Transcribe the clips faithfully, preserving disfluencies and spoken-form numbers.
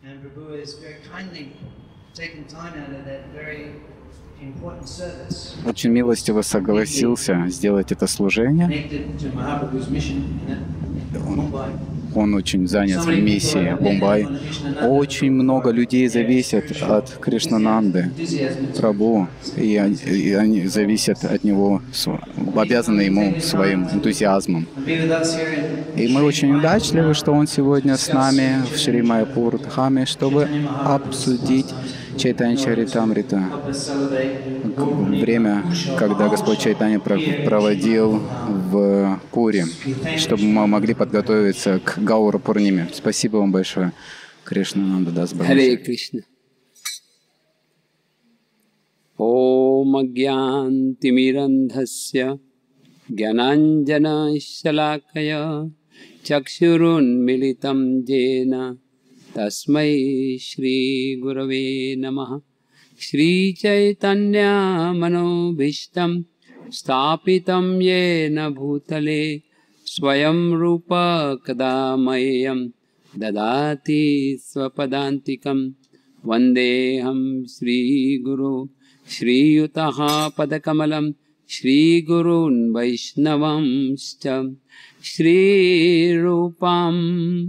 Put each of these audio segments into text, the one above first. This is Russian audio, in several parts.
Очень милостиво согласился сделать это служение. Он, он очень занят в миссии в Бомбай. Очень много людей зависят от Кришнананды, Прабху, и они, и они зависят от него, обязаны ему своим энтузиазмом. И мы очень удачливы, что он сегодня с нами в Шри Майяпур Дхаме, чтобы обсудить Чайтанья Чаритамрита. Время, когда Господь Чайтанья проводил в Пури, чтобы мы могли подготовиться к Гаура Пурниме. Спасибо вам большое, Кришнананда Дас Бхагавати. Харе Кришна. Ом агьянтимирандхасya гьянанджана-шалакая чакшурунмилитам йена тасмೈ Шри Гураве намах. Shri Chaitanya Manobhishtam Stapitam Yena Bhutale Swayam Rupa Kadamayam Dadati Swapadantikam Vandeham Shri Guru Shri Yutaha Padakamalam Shri Gurun Vaishnavam Shtam Shri Rupam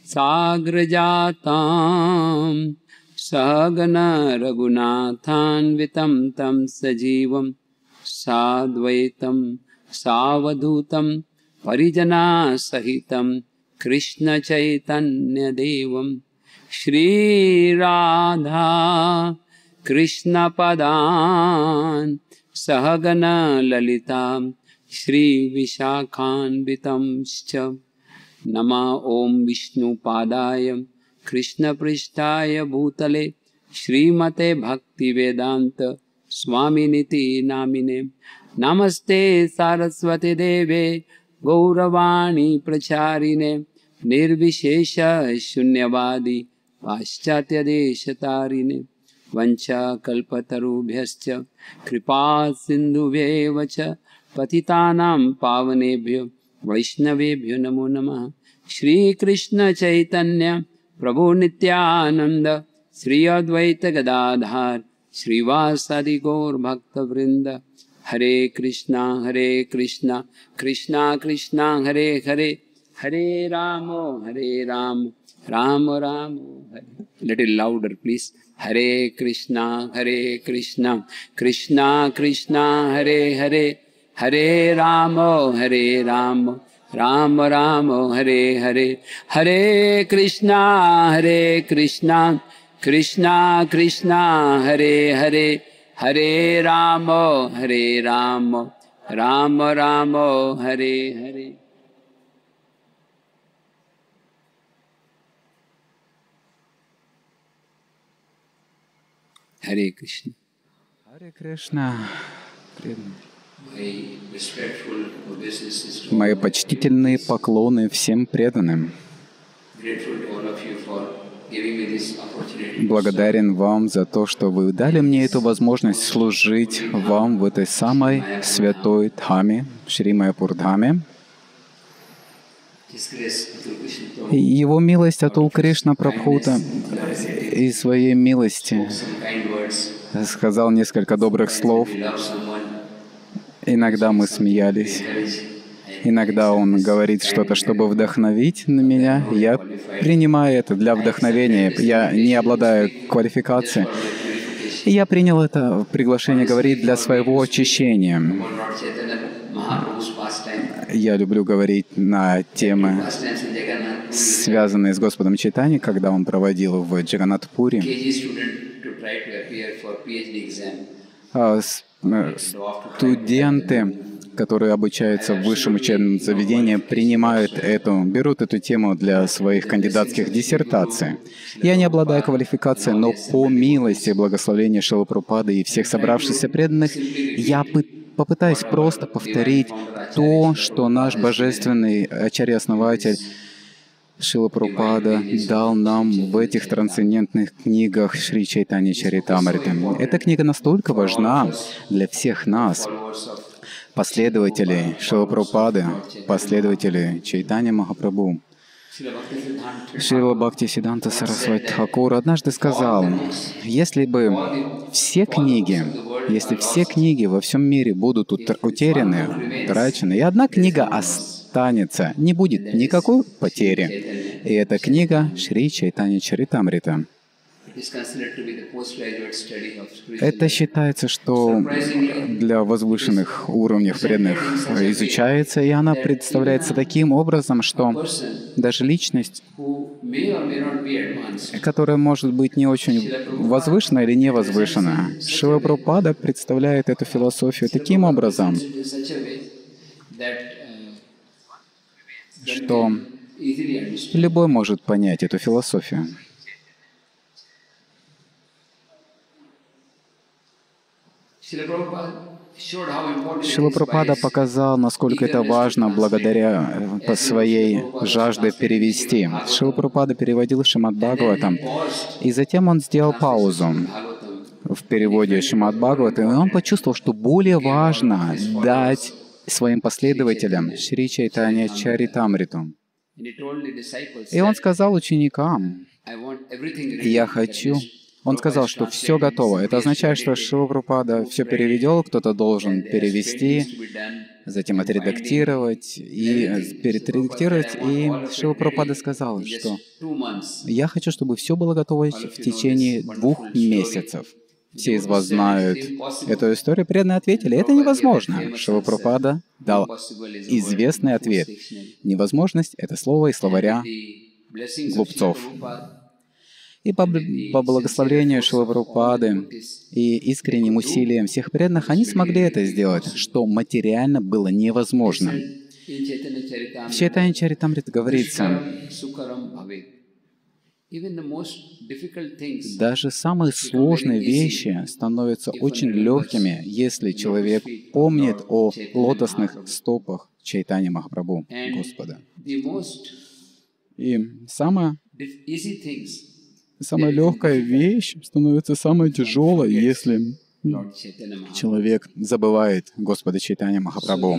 Sagrajatam Sagana Raghunathanvitam tam sajivam sadvaitam savadhutam parijana sahitam Krishna Chaitanya Devam Shri Radha Krishna Padan Sahagana Lalitam Shri Vishakhanvitam Shcha Nama Om Vishnu Padayam Krishna Prishtaya Bhutale Srimate Bhakti Vedanta Swaminiti Namine Namaste Saraswati Deve Gauravani Pracharine Nirvishesha Shunyavadi Paschatya Deshatarine Vancha Kalpatarubhyascha Kripa Sindhuvevacha Patitanam Pavanebhyo Vaishnavebhyo Namo Namah. Shri Krishna Chaitanya Prabhu Nityananda Sri Advaita Gadadhar Srivasadi Gaur Bhakta Vrinda Hare Krishna Hare Krishna Krishna Krishna Hare Hare Hare Ramo Hare Ramo Ramo Ramo Hare. Little louder please. Hare Krishna Hare Krishna Krishna Krishna Hare Hare Hare Ramo Hare Ramo Ram Ram Hare Hare Hare Krishna Hare Krishna Krishna Krishna Hare Hare Hare Ram Hare Ram Ram Ram Hare Hare. Hare Krishna. Hare Krishna. Мои почтительные поклоны всем преданным. Благодарен вам за то, что вы дали мне эту возможность служить вам в этой самой святой Дхаме, Шри Майяпур Дхаме. Его милость Атул Кришна Прабхута и своей милости сказал несколько добрых слов. Иногда мы смеялись, иногда он говорит что-то, чтобы вдохновить на меня. Я принимаю это для вдохновения. Я не обладаю квалификацией. И я принял это приглашение говорить для своего очищения. Я люблю говорить на темы, связанные с Господом Чайтаньей, когда он проводил в Джаганнат-Пури. Студенты, которые обучаются в высшем учебном заведении, принимают эту, берут эту тему для своих кандидатских диссертаций. Я не обладаю квалификацией, но по милости и благословению Шрилы Прабхупады и всех собравшихся преданных, я попытаюсь просто повторить то, что наш божественный ачарья-основатель Шрила Прабхупада дал нам в этих трансцендентных книгах Шри Чайтанья Чаритамрита. Эта книга настолько важна для всех нас, последователей Шрилы Прабхупады, последователей Чайтанья Махапрабху. Шрила Бхактисиддханта Сарасвати Тхакур однажды сказал, если бы все книги, если все книги во всем мире будут утр- утеряны, утрачены, и одна книга останется, не будет никакой потери. И эта книга Шри Чайтанья Чаритамрита. Это считается, что для возвышенных уровней преданных изучается, и она представляется таким образом, что даже личность, которая может быть не очень возвышена или не возвышена, Шрила Прабхупада представляет эту философию таким образом, что любой может понять эту философию. Шрила Прабхупада показал, насколько это важно благодаря по своей жажде перевести. Шрила Прабхупада переводил Шримад Бхагаватам, и затем он сделал паузу в переводе Шримад Бхагаватам, и он почувствовал, что более важно дать своим последователям Шри Чайтанья Чаритамриту. И он сказал ученикам, «Я хочу...» Он сказал, что все готово. Это означает, что Шрила Прабхупада все переведел, кто-то должен перевести, затем отредактировать и перередактировать. И Шрила Прабхупада сказал, что я хочу, чтобы все было готово в течение двух месяцев. Все из вас знают эту историю. Преданные ответили, это невозможно. Шрила Прабхупада дал известный ответ. Невозможность — это слово из словаря глупцов. И по, по благословению Шрилы Прабхупады и искренним усилиям всех преданных, они смогли это сделать, что материально было невозможно. В Чайтанья Чаритамрите говорится, даже самые сложные вещи становятся очень легкими, если человек помнит о лотосных стопах Чайтаньи Махапрабху, Господа. И самое Самая легкая вещь становится самой тяжелой, если человек забывает Господа Чайтанья Махапрабху.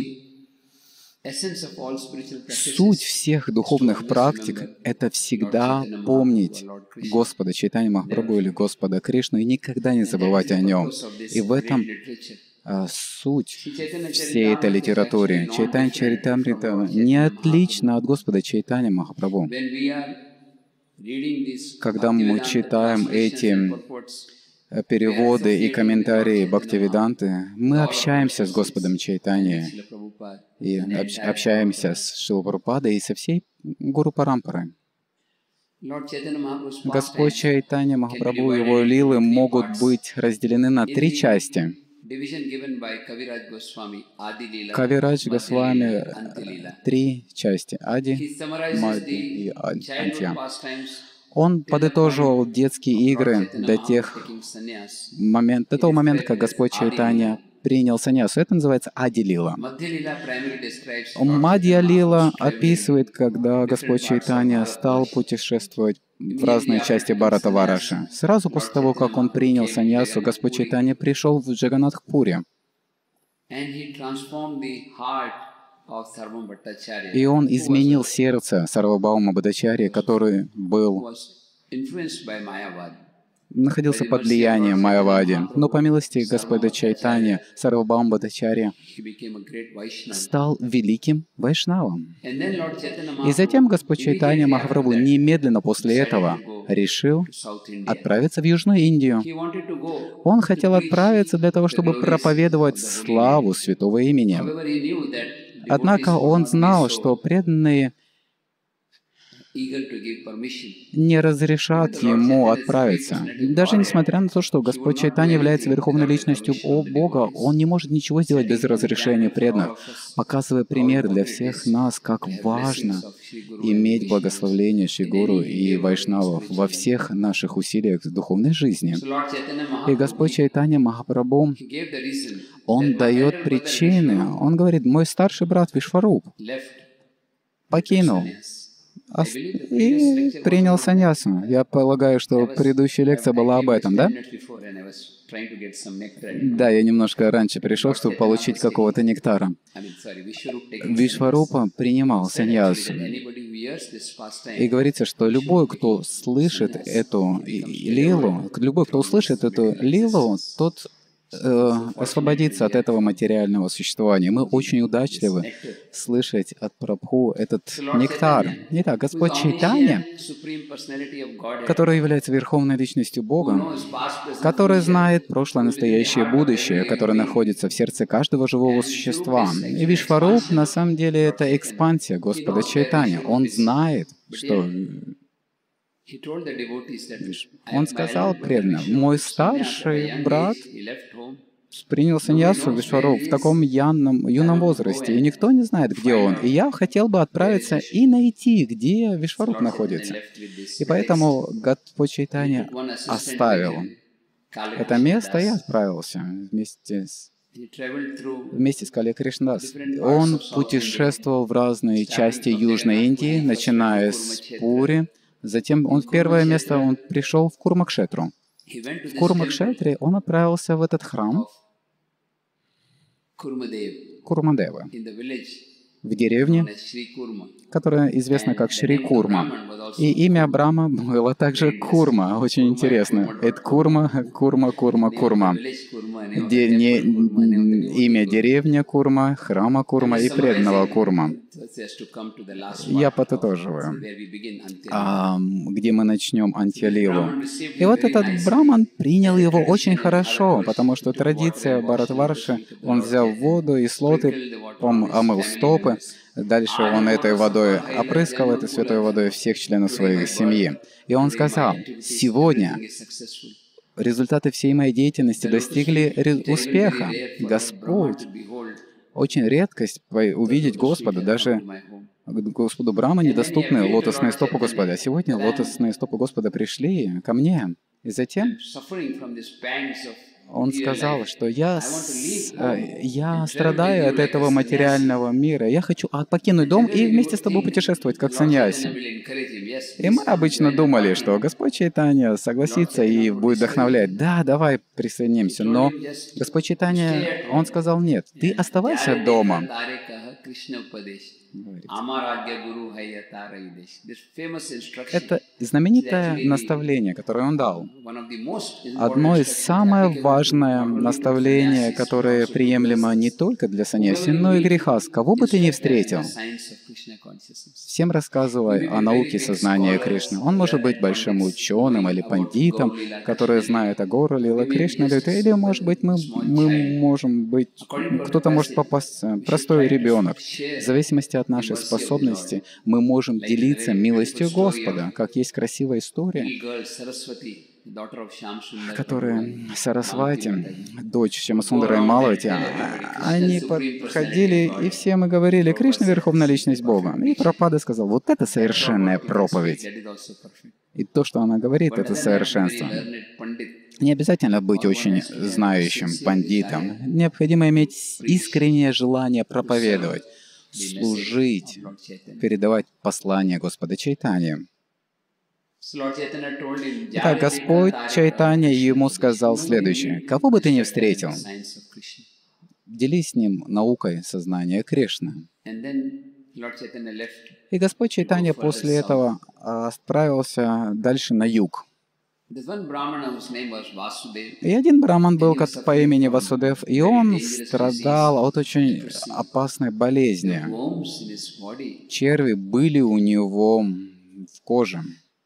Суть всех духовных практик — это всегда помнить Господа Чайтанья Махапрабху или Господа Кришну и никогда не забывать о Нем. И в этом а, суть всей этой литературы. Чайтанья Чаритамрита не отлична от Господа Чайтанья Махапрабху. Когда мы читаем эти переводы и комментарии Бхактивиданты, мы общаемся с Господом Чайтаньей и общаемся с Шрилой Прабхупадой и со всей Гуру Парампарой. Господь Чайтанья Махапрабху и его лилы могут быть разделены на три части. Кавирадж Госвами — три части — Ади, Мадхи и Антья. Он подытожил детские игры до тех момент, до того момента, как Господь Чайтанья принял саньясу. Это называется Ади-лила. Мадья-лила описывает, когда Господь Чайтанья стал путешествовать в разные части Бхаратавараши. Сразу после того, как он принял саньясу, Господь Чайтанья пришел в Джаганнатх-пури. И он изменил сердце Сарвабхаума Бхаттачарьи, который был находился под влиянием Майявади. Но по милости Господа Чайтанья, Сарвабхаума Бхаттачарья стал великим вайшнавом. И затем Господь Чайтанья Махапрабху немедленно после этого решил отправиться в Южную Индию. Он хотел отправиться для того, чтобы проповедовать славу святого имени. Однако он знал, что преданные не разрешат ему отправиться. Даже несмотря на то, что Господь Чайтанья является верховной личностью Бога, он не может ничего сделать без разрешения преданных, показывая пример для всех нас, как важно иметь благословение Шри Гуру и Вайшнавов во всех наших усилиях в духовной жизни. И Господь Чайтанья Махапрабху, Он дает причины. Он говорит, мой старший брат Вишваруб покинул и принял саньясу. Я полагаю, что предыдущая лекция была об этом, да? Да, я немножко раньше пришел, чтобы получить какого-то нектара. Вишварупа принимал саньясу. И говорится, что любой, кто слышит эту лилу, любой, кто услышит эту лилу, тот э, освободиться от этого материального существования. Мы очень удачливы слышать от Прабху этот нектар. Итак, Господь Чайтанья, который является Верховной Личностью Бога, который знает прошлое, настоящее и будущее, который находится в сердце каждого живого существа. И Вишваруп, на самом деле, это экспансия Господа Чайтанья. Он знает, что... Он сказал преданным: «Мой старший брат принял саньясу Вишваруп в таком юном, юном возрасте, и никто не знает, где он. И я хотел бы отправиться и найти, где Вишваруп находится». И поэтому Господь Чайтанья оставил это место и отправился вместе с Вместе с Кали Кришнадас. Он путешествовал в разные части Южной Индии, начиная с Пури. Затем он в первое место он пришел в Курмакшетру. В Курмакшетре он отправился в этот храм Курмадева в деревне, которая известна как Шри Курма. И имя Брахма было также Курма. Очень интересно. Это Курма, Курма, Курма, Курма. Де, не, имя деревня Курма, храма Курма и преданного Курма. Я подытоживаю, а, где мы начнем Антьялилу. И вот этот Браман принял его очень хорошо, потому что традиция Бхаратварши, он взял воду и слоты, он омыл стопы, дальше он этой водой опрыскал, этой святой водой всех членов своей семьи. И он сказал: «Сегодня результаты всей моей деятельности достигли успеха. Господь, очень редкость увидеть Господа, даже Господу Брахма недоступны лотосные стопы Господа. А сегодня лотосные стопы Господа пришли ко мне. И затем он сказал, что я, с, я страдаю от этого материального мира. Я хочу покинуть дом и вместе с тобой путешествовать, как саньяси». И мы обычно думали, что Господь Чайтанья согласится и будет вдохновлять. Да, давай присоединимся. Но Господь Чайтанья, он сказал: нет, ты оставайся дома. Это знаменитое наставление, которое он дал. Одно из самых важных наставлений, которое приемлемо не только для саньяси, но и грехас. Кого бы ты ни встретил, всем рассказывай о науке сознания Кришны. Он может быть большим ученым или пандитом, который знает о Гору Лила Кришны, или, может быть, мы, мы можем быть... Кто-то может попасться, простой ребенок. В зависимости от нашей способности мы можем делиться милостью Господа, как есть красивая история, которая Сарасвати, дочь Шьямасундара и Малавати, они подходили, и все мы говорили: «Кришна — Верховная Личность Бога». И Прабхупада сказал: вот это совершенная проповедь. И то, что она говорит, это совершенство. Не обязательно быть очень знающим пандитом. Необходимо иметь искреннее желание проповедовать, служить, передавать послание Господа Чайтаньи. Итак, Господь Чайтанья ему сказал следующее: «Кого бы ты ни встретил, делись с ним наукой сознания Кришны». И Господь Чайтанья после этого отправился дальше на юг. И один браман был по имени Васудев, и он страдал от очень опасной болезни. Черви были у него в коже.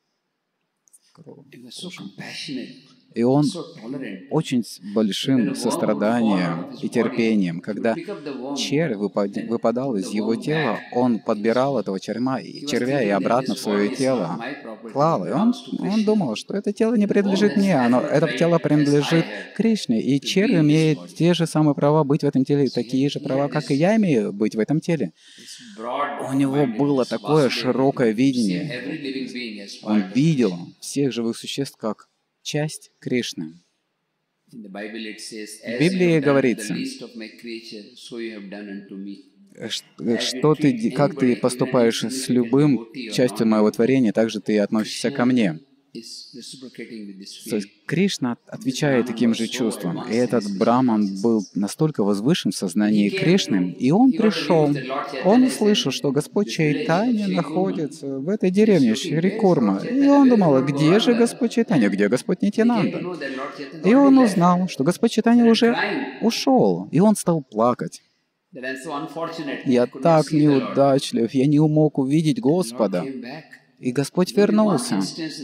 И он очень с большим состраданием и терпением, когда червь выпадал из его тела, он подбирал этого червя, червя и обратно в свое тело клал. И он, он думал, что это тело не принадлежит мне, оно, это тело принадлежит Кришне. И червь имеет те же самые права быть в этом теле, такие же права, как и я имею быть в этом теле. У него было такое широкое видение. Он видел всех живых существ как часть Кришны. В Библии говорится, что ты, как ты поступаешь с любым частью моего творения, так же ты и относишься ко мне. То есть Кришна отвечает таким же чувством. И этот браман был настолько возвышен в сознании Кришны, и он пришел, он услышал, что Господь Чайтанья находится в этой деревне Шри-Курма. И он думал, где же Господь Чайтанья, где Господь Нитьянанда? И он узнал, что Господь Чайтанья уже ушел, и он стал плакать. «Я так неудачлив, я не мог увидеть Господа». И Господь вернулся.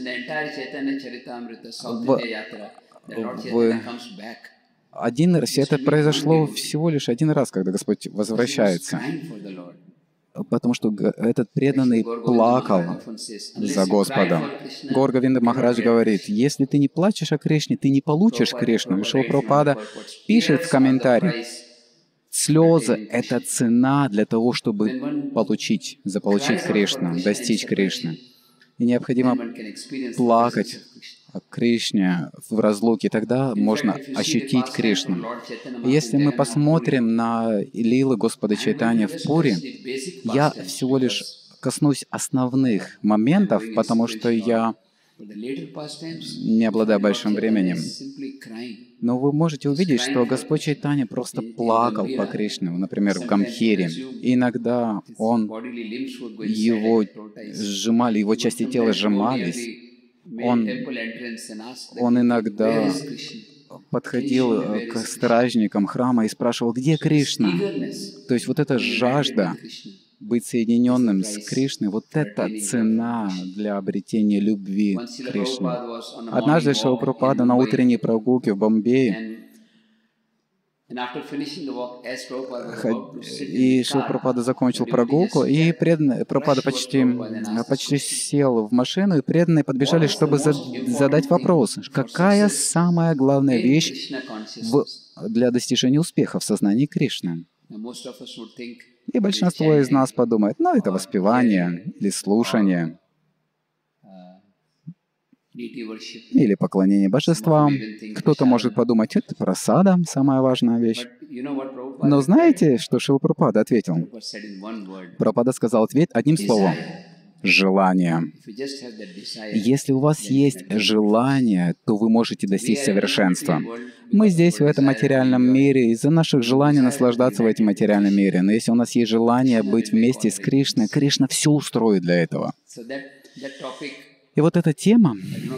В, в один раз, это произошло всего лишь один раз, когда Господь возвращается. Потому что этот преданный плакал за Господа. Гаур Говинда Махарадж говорит, если ты не плачешь о Кришне, ты не получишь Кришну. И Шрила Прабхупада пишет в комментарии, слезы — это цена для того, чтобы получить, заполучить Кришну, достичь Кришны. И необходимо плакать о Кришне в разлуке, тогда можно ощутить Кришну. И если мы посмотрим на лилы Господа Чайтаньи в Пури, я всего лишь коснусь основных моментов, потому что я не обладаю большим временем. Но вы можете увидеть, что Господь Чайтанья просто плакал по Кришне, например, в Гамхире. И иногда он, его сжимали, его части тела сжимались. Он, он иногда подходил к стражникам храма и спрашивал, где Кришна? То есть вот эта жажда быть соединенным с Кришной, вот это цена для обретения любви к Кришне. Однажды Шрила Прабхупада на утренней прогулке в Бомбее, и Шрила Прабхупада закончил прогулку, и преданные, Прабхупада почти, почти сел в машину, и преданные подбежали, чтобы задать вопрос, какая самая главная вещь в, для достижения успеха в сознании Кришны? И большинство из нас подумает, ну, это воспевание или слушание, или поклонение божествам. Кто-то может подумать, это прасада, самая важная вещь. Но знаете, что Шрила Прабхупада ответил? Прабхупада сказал ответ одним словом. Желание. Если у вас есть желание, то вы можете достичь совершенства. Мы здесь, в этом материальном мире, из-за наших желаний наслаждаться в этом материальном мире. Но если у нас есть желание быть вместе с Кришной, Кришна все устроит для этого. И вот эта тема,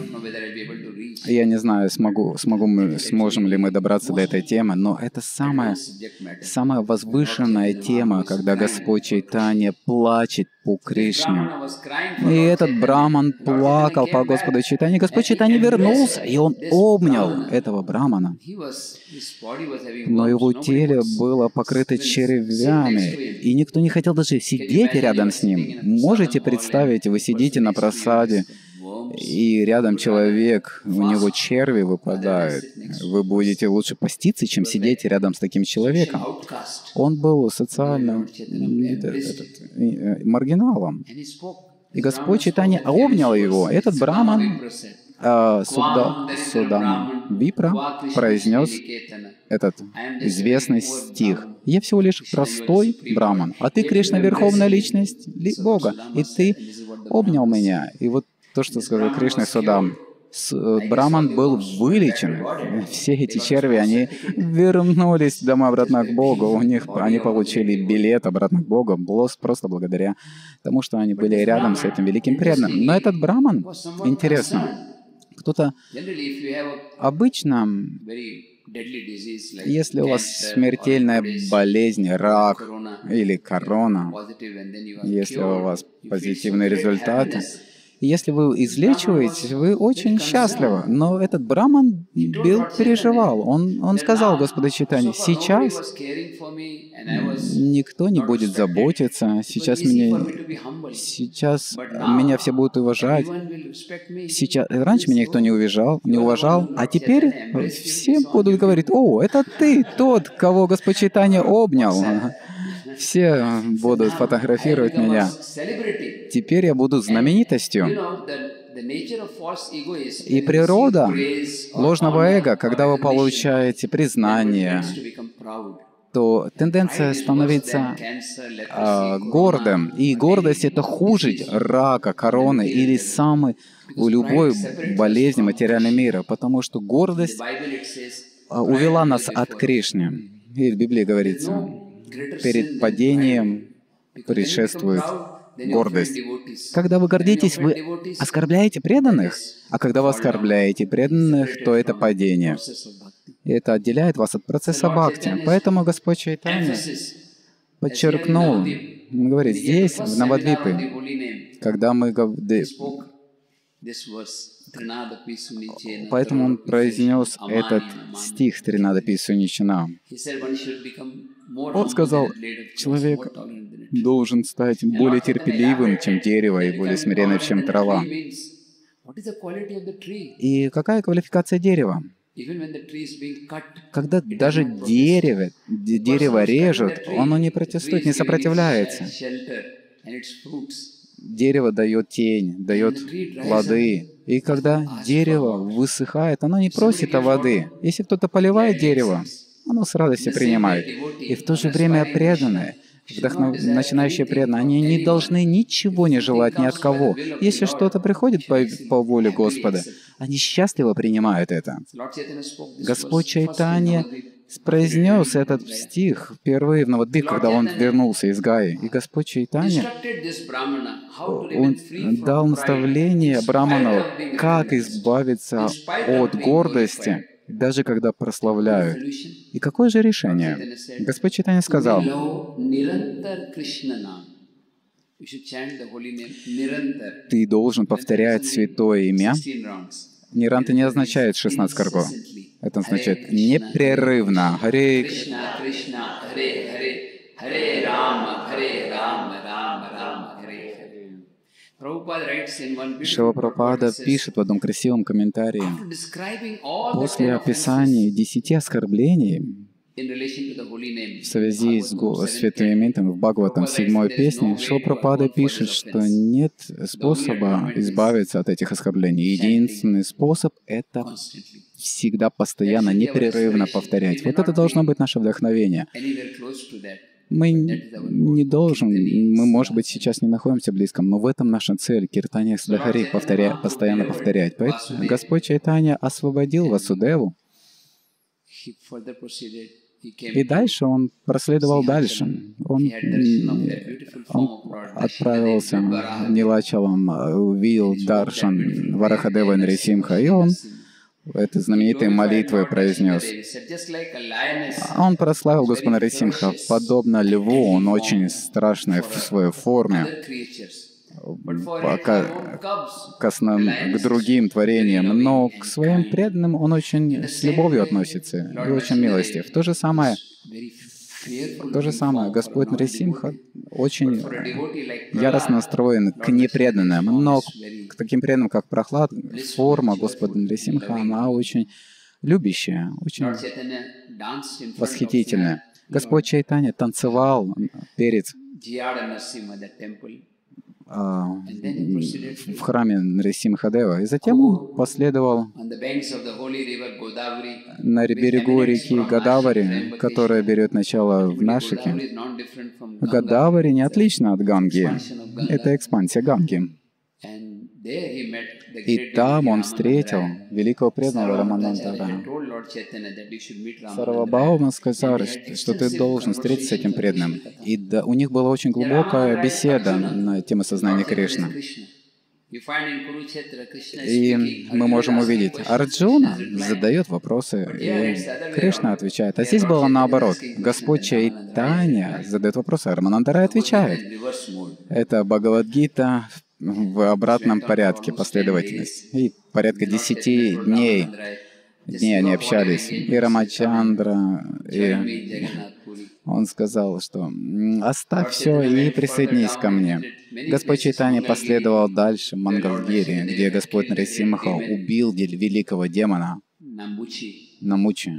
я не знаю, смогу, смогу мы, сможем ли мы добраться до этой темы, но это самая, самая возвышенная тема, когда Господь Чайтанья плачет по Кришне. И этот браман плакал по Господу Чайтанье. Господь Чайтанья вернулся, и он обнял этого брамана. Но его тело было покрыто червями, и никто не хотел даже сидеть рядом с ним. Можете представить, вы сидите на просаде, и рядом человек, у него черви выпадают. Вы будете лучше поститься, чем сидеть рядом с таким человеком. Он был социально этот, маргиналом. И Господь Чайтанья обнял его. Этот браман, э, Суда, Судана Випра, произнес этот известный стих. «Я всего лишь простой браман, а ты, Кришна, верховная личность Бога, и ты обнял меня». И вот то, что сказал Кришна Судам, браман был вылечен. Все эти черви, они вернулись домой обратно к Богу. У них они получили билет обратно к Богу, просто благодаря тому, что они были рядом с этим великим преданным. Но этот браман, интересно, кто-то обычно, если у вас смертельная болезнь, рак или корона, если у вас позитивные результаты, если вы излечиваетесь, вы очень счастливы. Но этот браман был, переживал. Он, он сказал Господу Чайтанье, сейчас никто не будет заботиться, сейчас меня, сейчас меня все будут уважать. Сейчас, раньше меня никто не уважал, не уважал, а теперь все будут говорить, о, это ты, тот, кого Господь Чайтанья обнял. Все будут фотографировать меня. Теперь я буду знаменитостью. И природа ложного эго, когда вы получаете признание, то тенденция становиться а, гордым. И гордость — это хуже рака, короны или самой у любой болезни материального мира, потому что гордость а, увела нас от Кришны. И в Библии говорится, перед падением предшествует гордость. Когда вы гордитесь, вы оскорбляете преданных, а когда вы оскорбляете преданных, то это падение. И это отделяет вас от процесса бхакти. Поэтому Господь Чайтанья подчеркнул, он говорит, здесь, в Навадвипе, когда мы говорим, поэтому он произнес этот стих Тринадапи Суничана. Он сказал, человек должен стать более терпеливым, чем дерево, и более смиренным, чем трава. И какая квалификация дерева? Когда даже дерево, дерево режут, оно не протестует, не сопротивляется. Дерево дает тень, дает плоды. И когда дерево высыхает, оно не просит о воды. Если кто-то поливает дерево, оно с радостью принимает. И в то же время преданные, вдохнов... начинающие преданные, они не должны ничего не желать ни от кого. Если что-то приходит по, по воле Господа, они счастливо принимают это. Господь Чайтанья произнес этот стих впервые в Навадвипе, когда он вернулся из Гаи. И Господь Чайтанья, он дал наставление Браману, как избавиться от гордости, даже когда прославляют. И какое же решение? Господь Чайтанья сказал, ты должен повторять святое имя. Ниранта не означает шестнадцать кругов. Это означает непрерывно. Харе Кришна, Кришна, Харе Харе, Харе Рама, Харе Рама, Рама, Рама, Харе Харе. Шрила Прабхупада пишет в одном красивом комментарии, после описания десяти оскорблений в связи с святым именем в Бхагаватам седьмой песне, Шрила Прабхупада пишет, что нет способа избавиться от этих оскорблений. Единственный способ — это всегда, постоянно, непрерывно повторять. Вот это должно быть наше вдохновение. Мы не должны, мы, может быть, сейчас не находимся близко, но в этом наша цель — Киртания Садхари, повторя, постоянно повторять. Поэтому Господь Чайтанья освободил Васудеву. И дальше он проследовал дальше. Он, он отправился Нилачалом, увидел Даршан Варахадева Нарисимха, и он этой знаменитой молитвой произнес. Он прославил Господа Нарисимха. Подобно льву, он очень страшный в своей форме. К, к, основ... к другим творениям, но к своим преданным он очень с любовью относится и очень милостив. То же самое, то же самое Господь Нарисимха очень яростно настроен к непреданным, но к таким преданным, как Прахлад, форма Господа Нарисимха, она очень любящая, очень восхитительная. Господь Чайтанья танцевал перед в храме Нарисимхадева. И затем он последовал на берегу реки Годавари, которая берет начало в Нашике. Годавари не отлично от Ганги. Это экспансия Ганги. И там он встретил великого преданного Раманандара. Сарвабхаума сказал, что ты должен встретиться с этим преданным. И да, у них была очень глубокая беседа на тему сознания Кришны. И мы можем увидеть, Арджуна задает вопросы, и Кришна отвечает. А здесь было наоборот. Господь Чайтанья задает вопросы, а Раманандара отвечает. Это Бхагавад-гита в обратном порядке, последовательность. И порядка десяти дней, дней они общались. И Рамачандра, и он сказал, что «оставь все и присоединись ко мне». Господь Чайтанья последовал дальше, в Мангалгири, где Господь Нарисимха убил великого демона Намучи.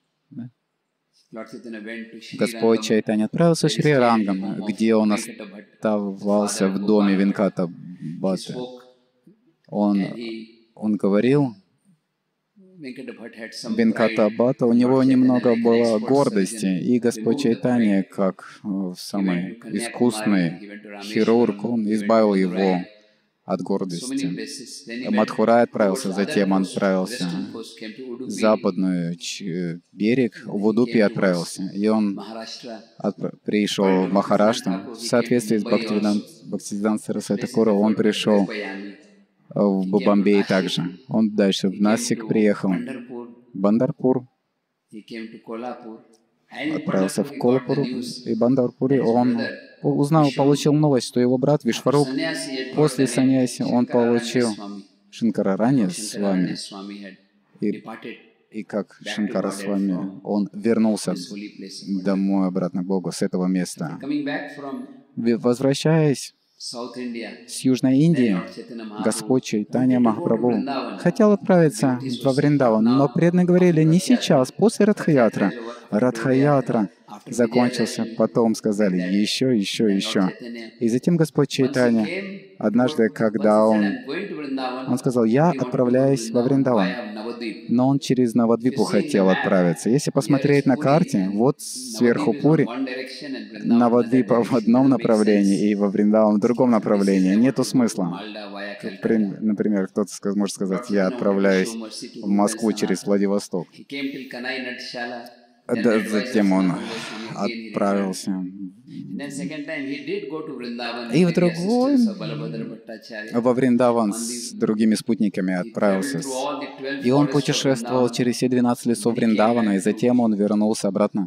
Господь Чайтанья отправился в Шри-Рангам, где он оставался в доме Венката Бхатты. Он, он говорил, Венката Бхатта, у него немного было гордости, и Господь Чайтанья, как э, самый искусный хирург, он избавил его от гордости. Мадхурай отправился, затем он отправился в западный ч- берег, в Удупи отправился, и он отпра- пришел в Махараштру. В соответствии с Бхактивидан- Бхактисиданта Сарасвати Такуром, он пришел в Бомбей также. Он дальше в Насик приехал, в Бандарпур, отправился в Колапур, и в Бандарпуре он узнал, получил новость, что его брат Вишваруп после саньяси он получил Шинкарарани с вами. И, и как Шинкара с вами, он вернулся домой обратно к Богу с этого места. Возвращаясь с Южной Индии, Господь Чайтанья Махапрабху хотел отправиться во Вриндаван, но преданные говорили, не сейчас, после Радха-ятра. Радха-ятра закончился, потом сказали, еще, еще, еще. И затем Господь Чайтанья, однажды, когда он, он сказал, я отправляюсь во Вриндаван, но он через Навадвипу хотел отправиться. Если посмотреть на карте, вот сверху Пури, Навадвипа в одном направлении и во Вриндаван в другом направлении. Нету смысла. Например, кто-то может сказать, я отправляюсь в Москву через Владивосток. Да, затем он отправился. И в другой, во Вриндаван с другими спутниками отправился. И он путешествовал через все двенадцать лесов Вриндавана, и затем он вернулся обратно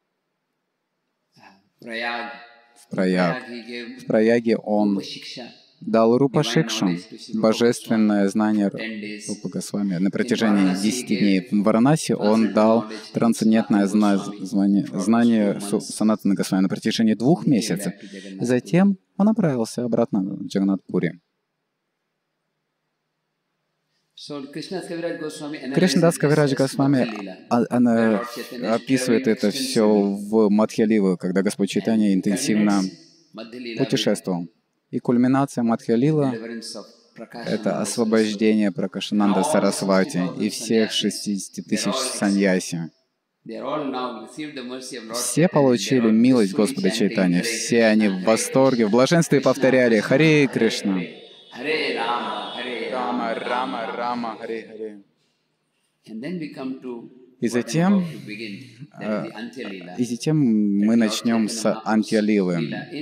в Праяг. В Праяге он дал Рупа Шикшу, божественное знание Рупа Госвами. На протяжении десяти дней в Варанаси он дал трансцендентное зна- знание, знание Санатана Госвами на протяжении двух месяцев. Затем он направился обратно в Джаганнат-Пури. Кришнадас Кавирадж Госвами она описывает это все в Мадхья-лилу, когда Господь Чайтанья интенсивно путешествовал. И кульминация Мадхья-лила — это освобождение Пракашананда Сарасвати и всех шестидесяти тысяч саньяси. Все получили милость Господа Чайтаньи, все они в восторге, в блаженстве повторяли «Харе Кришна». Рама, Рама, Рама, Харе, Харе. И затем, и затем мы начнем с Антья-лилы,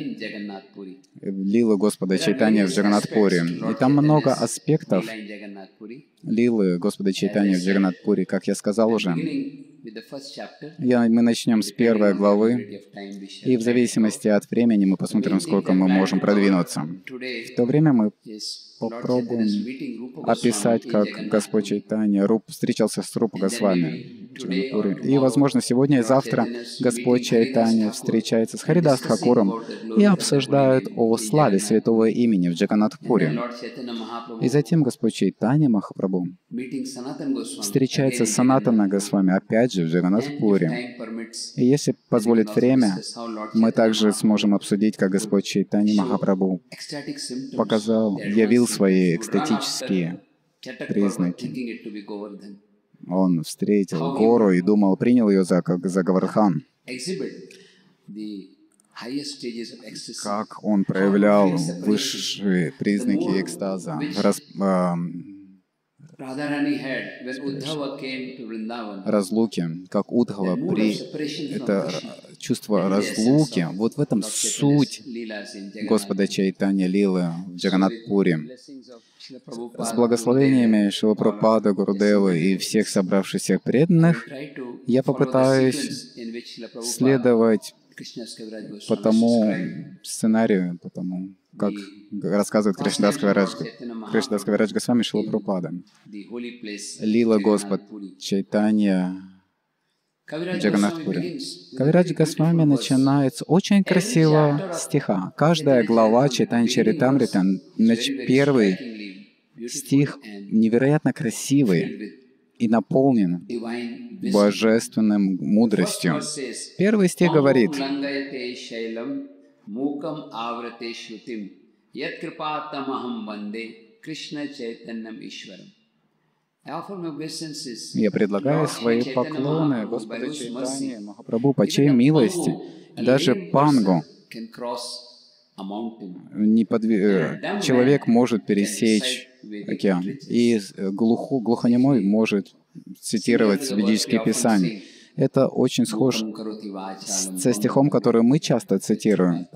лилы Господа Чайтаньи в Джаганнат-Пури. И там много аспектов лилы Господа Чайтаньи в Джаганнат-Пури, как я сказал уже. Я, мы начнем с первой главы, и в зависимости от времени мы посмотрим, сколько мы можем продвинуться. В то время мы попробуем описать, как Господь Чайтанья Руп встречался с Рупа Госвами в Джаганнат-Пури. И, возможно, сегодня и завтра Господь Чайтанья встречается с Харидас Тхакуром и обсуждают о славе святого имени в Джаганнат-Пури. И затем Господь Чайтанья Махапрабху встречается с Санатана Госвами опять же в Джаганнат-Пури. И если позволит время, мы также сможем обсудить, как Господь Чайтанья Махапрабху показал, явил свои экстатические признаки. Он встретил гору и думал, принял ее за, как за Говардхан. Как он проявлял высшие признаки экстаза, рас, э, разлуки, как Удхава при это чувство разлуки. Вот в этом суть Господа Чайтанья Лилы в Джаганнат-Пури. С благословениями Шрила Прабхупады, Гурудевы и всех собравшихся преданных я попытаюсь следовать по тому сценарию, по тому, как рассказывает Кришнадас Кавирадж Кришнадас Кавирадж Госвами Шрила Прабхупада. Лила Господ Чайтанья Джаганнат-Пури. Кавирадж Госвами начинает с очень красивого стиха. Каждая глава Чайтанья Чаритамриты, первый стих невероятно красивый и наполнен божественным мудростью. Первый стих говорит: Я предлагаю свои поклоны Господу Чайтанье Махапрабху, по чьей милости даже пангу не подви... человек может пересечь океан, и глуху... глухонемой может цитировать ведические писания. Это очень схоже со стихом, который мы часто цитируем.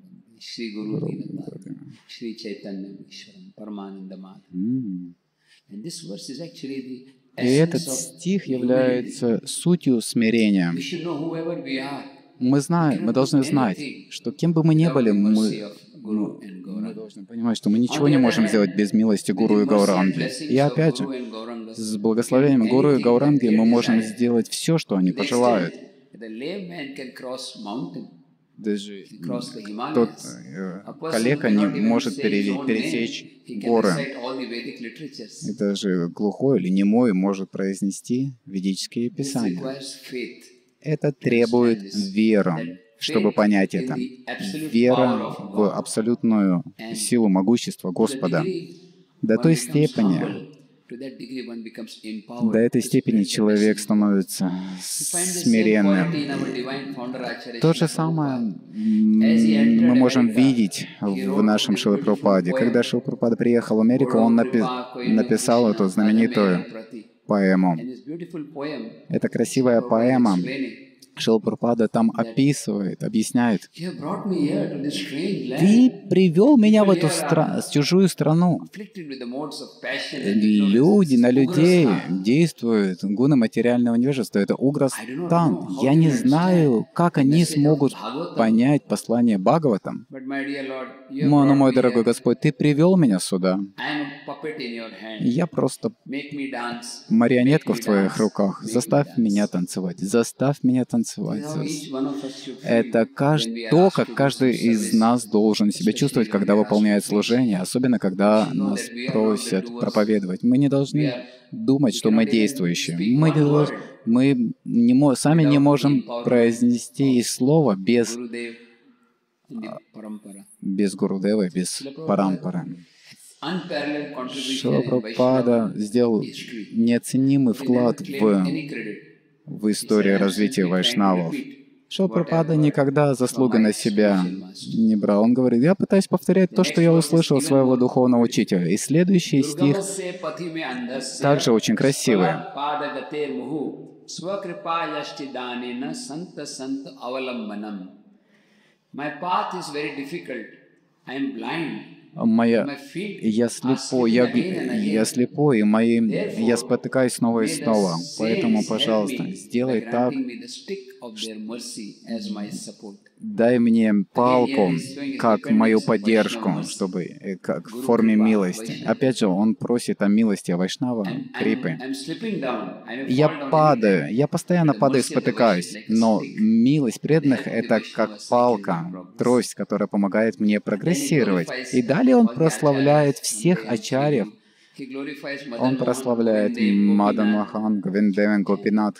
И этот стих является сутью смирения. Мы знаем, мы должны знать, что кем бы мы ни были, мы, мы, мы должны понимать, что мы ничего не можем сделать без милости Гуру и Гауранги. И опять же, с благословением Гуру и Гауранги мы можем сделать все, что они пожелают. Даже тот э, калека не может пере- пересечь горы. И даже глухой или немой может произнести ведические писания. Это требует веры, чтобы понять это. Вера в абсолютную силу, могущества Господа. До той степени, до этой степени человек становится смиренным. То же самое мы можем видеть в нашем Шрила Прабхупаде. Когда Шрила Прабхупада приехал в Америку, он напи- написал эту знаменитую поэму. Это красивая поэма. Шрила Прабхупада там описывает, объясняет. Ты привел меня в эту стра- чужую страну. Люди на людей действуют гуны материального невежества. Это уграстан. Я не знаю, как они смогут понять послание Бхагаватам. Но, но, мой дорогой Господь, Ты привел меня сюда. Я просто марионетка в Твоих руках. Заставь меня танцевать. Заставь меня танцевать. Это кажд... то, как каждый из нас должен себя чувствовать, когда выполняет служение, особенно когда нас просят проповедовать. Мы не должны думать, что мы действующие. Мы, не долж... мы не мо... сами не можем произнести и слова без, без Гурудевы, без Парампары. Шрила Прабхупада сделал неоценимый вклад в в истории развития вайшнавов. Шрила Прабхупада никогда заслуги на себя не брал. Он говорит, я пытаюсь повторять то, что я услышал от своего духовного учителя. И следующий стих также очень красивый. Моя... Я слепой, я, я слепой, и мои... я спотыкаюсь снова и снова. Поэтому, пожалуйста, сделай так, дай мне палку, как мою поддержку, чтобы, как в форме милости. Опять же, он просит о милости, о Вайшнава, Крипы. Я падаю, я постоянно падаю и спотыкаюсь, но милость преданных — это как палка, трость, которая помогает мне прогрессировать. И далее он прославляет всех ачарьев. Он прославляет Мадан Мохан, Говиндевен, Гопинат.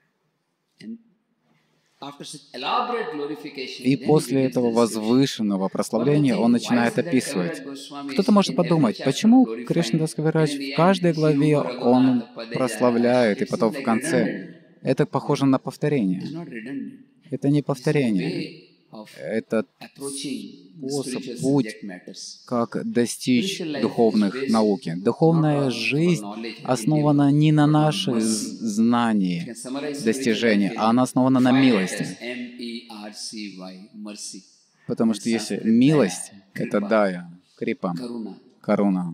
И после этого возвышенного прославления он начинает описывать. Кто-то может подумать, почему Кришнадас Кавирадж в каждой главе он прославляет, и потом в конце. Это похоже на повторение. Это не повторение. Это способ, путь, как достичь духовных науки. Духовная жизнь основана не на наших знаниях, достижениях, а она основана на милости. Потому что если милость — это дая, крипа, коруна.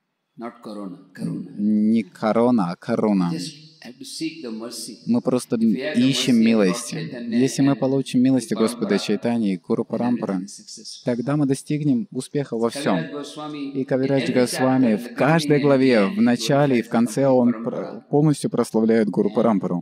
Не корона, а коруна. Мы просто ищем милости. Если мы получим милости Господа Чайтаньи и Гуру Парампары, тогда мы достигнем успеха во всем. И Кавирадж Госвами в каждой главе, в начале и в конце, он полностью прославляет Гуру Парампару.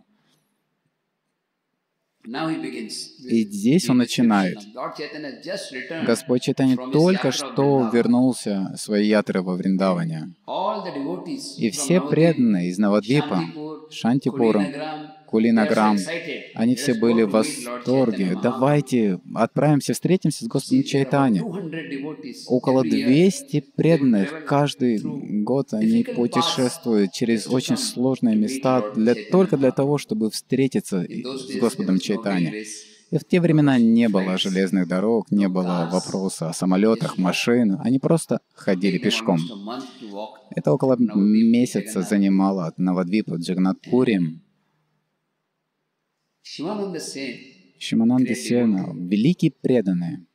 И здесь он начинает. Господь Чайтанья только что вернулся с своей ятры во Вриндаване. И все преданные из Навадвипа, Шантипура, Кулинаграм. Они все были в восторге. Давайте отправимся, встретимся с Господом Чайтаньей. Около двухсот преданных каждый год они путешествуют через очень сложные места для, только для того, чтобы встретиться с Господом Чайтаньей. И в те времена не было железных дорог, не было вопроса о самолетах, машин. Они просто ходили пешком. Это около месяца занимало от Навадвипа в Джаганнат-Пури. Шимананда Сена, великий преданный,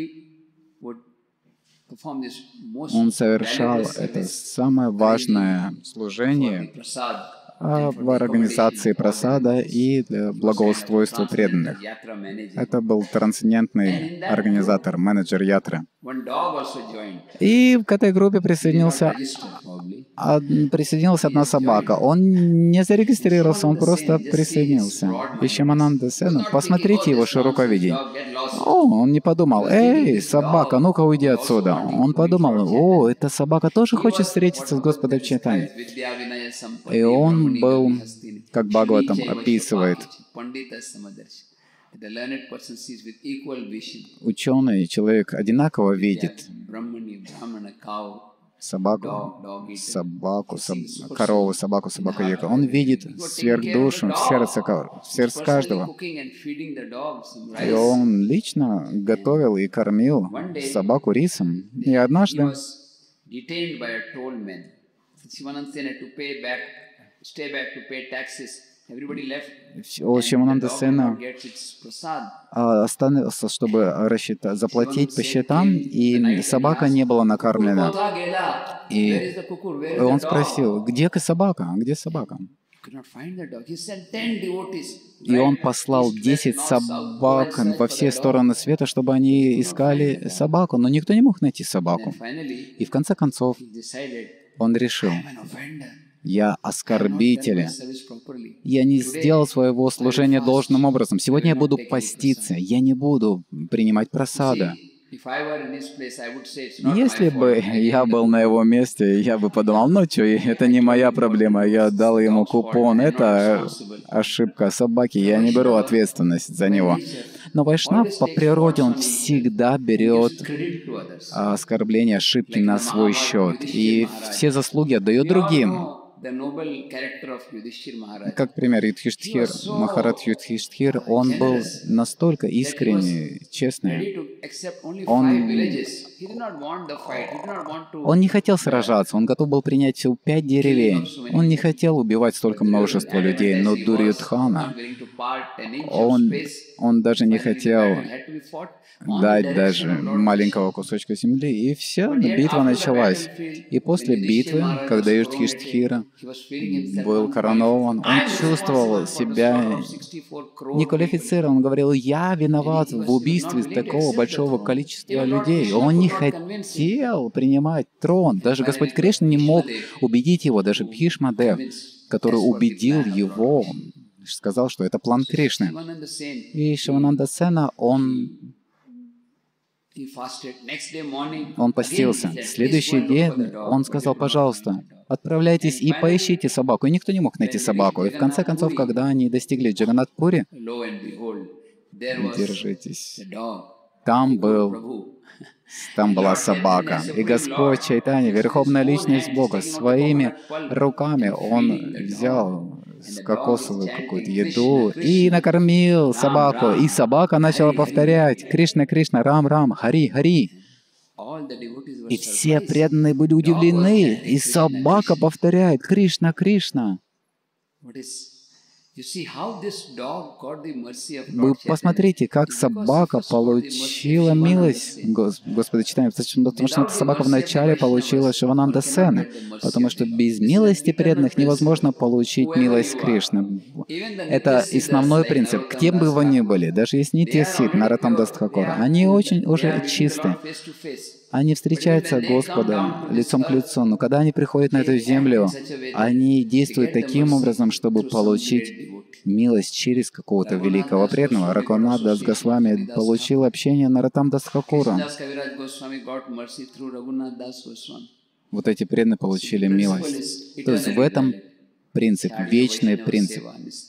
он совершал это самое важное служение в организации прасада и для благоустройства преданных. Это был трансцендентный организатор, менеджер ятры. И к этой группе присоединился, присоединилась одна собака. Он не зарегистрировался, он просто присоединился. И Шимананда Сена, посмотрите его широковидение. О, он не подумал: «Эй, собака, ну-ка уйди отсюда». Он подумал: «О, эта собака тоже хочет встретиться с Господом Чайтаньей». И он был, как Бхагаватам описывает, ученый человек одинаково видит собаку, собаку, соб... корову, собаку, собаку, яка. Он видит сверхдушу в сердце, в сердце каждого. И он лично готовил и кормил собаку рисом. И однажды у Шимананда Сена остановился, чтобы рассчитать, заплатить по счетам, и собака не была накормлена. И он спросил: «Где собака? Где собака?» И он послал десять собак во все стороны света, чтобы они искали собаку, но никто не мог найти собаку. И в конце концов он решил: «Я оскорбитель. Я не сделал своего служения должным образом. Сегодня я буду поститься. Я не буду принимать прасада». Если бы я был на его месте, я бы подумал: «Ну что, это не моя проблема. Я дал ему купон. Это ошибка собаки. Я не беру ответственность за него». Но вайшнав по природе, он всегда берет оскорбления, ошибки на свой счет. И все заслуги отдает другим. Как пример, Юдхиштхир, Махарадж Юдхиштхир, он был настолько искренний, честный. Он, он не хотел сражаться, он готов был принять всего пять деревень. Он не хотел убивать столько множества людей, но Дурьодхана, он, он даже не хотел дать даже маленького кусочка земли, и все, битва началась. И после битвы, когда Юдхиштхира был коронован, он чувствовал себя неквалифицированным. Он говорил: «Я виноват в убийстве такого большого количества людей». Он не хотел принимать трон. Даже Господь Кришна не мог убедить его, даже Бхишмадев, который убедил его, сказал, что это план Кришны. И Шивананда Сена, он Он постился. В следующий день он сказал: «Пожалуйста, отправляйтесь и поищите собаку». И никто не мог найти собаку. И в конце концов, когда они достигли Джаганнат-Пури, держитесь, там был, там была собака. И Господь Чайтанья, Верховная Личность Бога, своими руками Он взял кокосовую какую-то еду и накормил собаку. И собака начала повторять: «Кришна, Кришна, Рам, Рам, Хари, Хари». И все преданные были удивлены. И собака повторяет: «Кришна, Кришна». Вы посмотрите, как собака получила милость Господа Чайтаньи, потому что эта собака вначале получила Шивананда Сена, потому что без милости преданных невозможно получить милость Кришны. Это основной принцип. Кем бы вы ни были, даже если Нитья Сид, Нароттам Дас Тхакур, они очень уже чисты. Они встречаются Господа лицом к лицу, но когда они приходят на эту землю, они действуют таким образом, чтобы получить милость через какого-то великого преданного. Рагунат Дас Госвами получил общение Нароттам Дас Тхакура. Вот эти преданные получили милость. То есть в этом принцип, вечный принцип.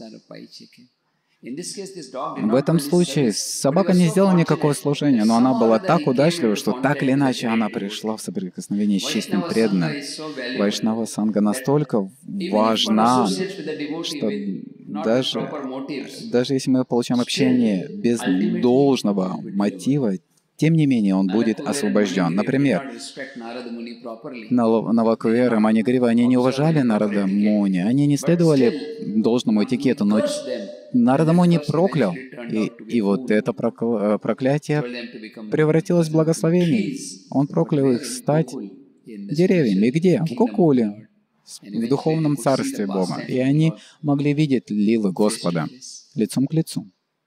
В этом случае собака не сделала никакого служения, но она была так удачлива, что так или иначе она пришла в соприкосновение с чистым преданным. Вайшнава Санга настолько важна, что даже, даже если мы получаем общение без должного мотива, тем не менее он будет освобожден. Например, Навакуэра, Манигрива, они не уважали Нарада Муни, они не следовали должному этикету, но Нарада Муни проклял, и, и вот это проклятие превратилось в благословение. Он проклял их стать деревьями. Где? В Гокуле, в духовном царстве Бога. И они могли видеть лилы Господа лицом к лицу.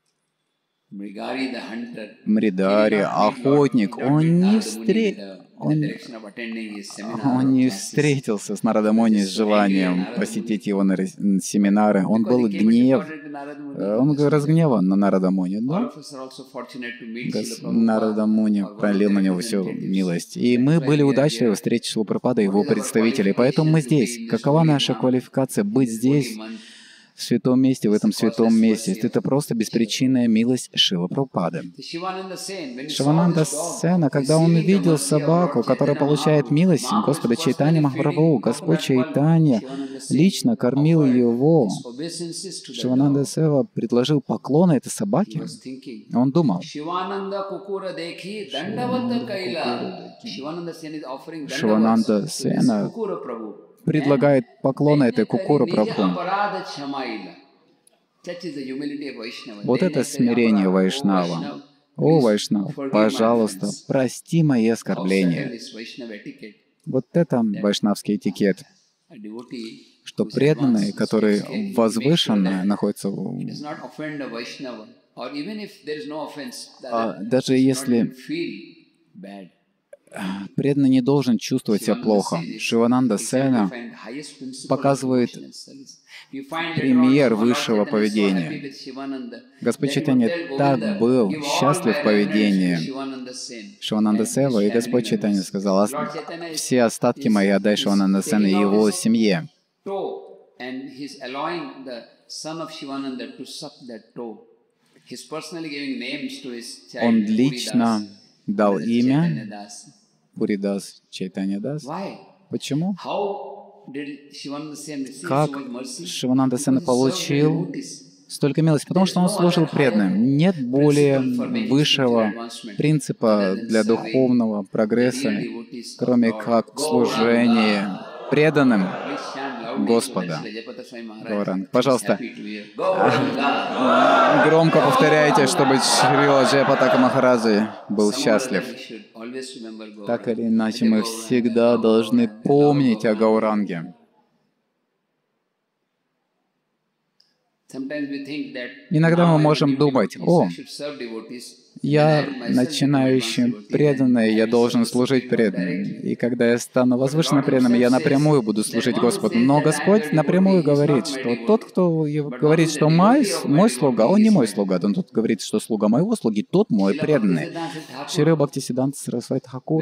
Мридари, охотник, он не, встре... он... он не встретился с Нарада Муни с желанием посетить его на семинары. Он был гнев, он разгневан на Нарада Муни. Да? Нарада Муни пролил на него всю милость. И мы были удачливы встретить Шрилу Прабхупаду и его представителей. Поэтому мы здесь. Какова наша квалификация? Быть здесь, в святом месте, в этом святом месте. Это просто беспричинная милость Шрилы Прабхупады. Шивананда Сена, когда он увидел собаку, которая получает милость Господа Чайтанья Махапрабху, Господь Чайтанья лично кормил его, Шивананда Сена предложил поклон этой собаке. Он думал, Шивананда Сена предлагает поклон этой Кукуру Прабху. Вот это смирение Вайшнава. О, Вайшнав, пожалуйста, прости мои оскорбления. Вот это вайшнавский этикет, что преданные, которые возвышенные, находятся в... А даже если преданный не должен чувствовать себя плохо. Шивананда Сена показывает пример высшего поведения. Господь Чайтанья так был счастлив в поведении Шивананда Сева, и Господь Чайтанья сказал, все остатки мои отдай Шивананда Сена и его семье. Он лично дал имя Пуридас Чайтанья Дас. Почему? Как Шивананда Сена получил столько милости? Потому что он служил преданным. Нет более высшего принципа для духовного прогресса, кроме как служение преданным Господа. Гауранг. Пожалуйста, громко повторяйте, чтобы Шрила Джайапатака Махараджи был счастлив. Так или иначе, мы всегда должны помнить о Гауранге. Иногда мы можем думать, о, я начинающий преданный, я должен служить преданным. И когда я стану возвышенно преданным, я напрямую буду служить Господу. Но Господь напрямую говорит, что тот, кто говорит, что мой, мой слуга, он не мой слуга. Он тут говорит, что слуга моего слуги, тот мой преданный. Шри Бхактисиддханта Сарасвати Тхакур,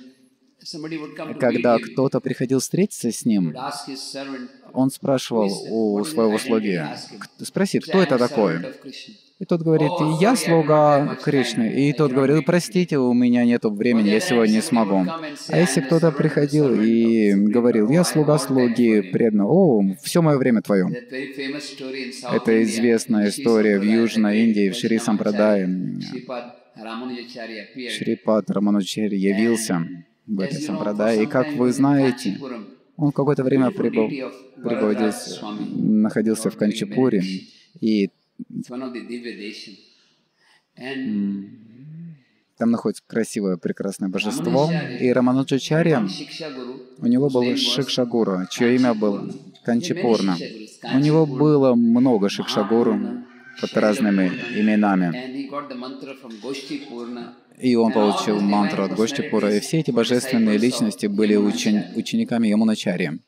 когда кто-то приходил встретиться с ним, он спрашивал у своего слуги, спроси, кто это такой? И тот говорит, я слуга Кришны. И тот говорит, простите, у меня нет времени, я сегодня не смогу. А если кто-то приходил и говорил, я слуга слуги преданного, о, все мое время твое. Это известная история в Южной Индии, в Шри Сампрадае. Шрипад Рамануджачарья явился в этой Сампрадае. И как вы знаете, он какое-то время прибыл, прибыл здесь, находился в Канчипуре, и там находится красивое, прекрасное божество. И Рамануджачарья, у него был Шикшагуру, чье имя было Канчипурна. У него было много Шикшагуру под разными именами. И он получил мантру от Гоштипура. И все эти божественные личности были учени учениками Ямуначарьи.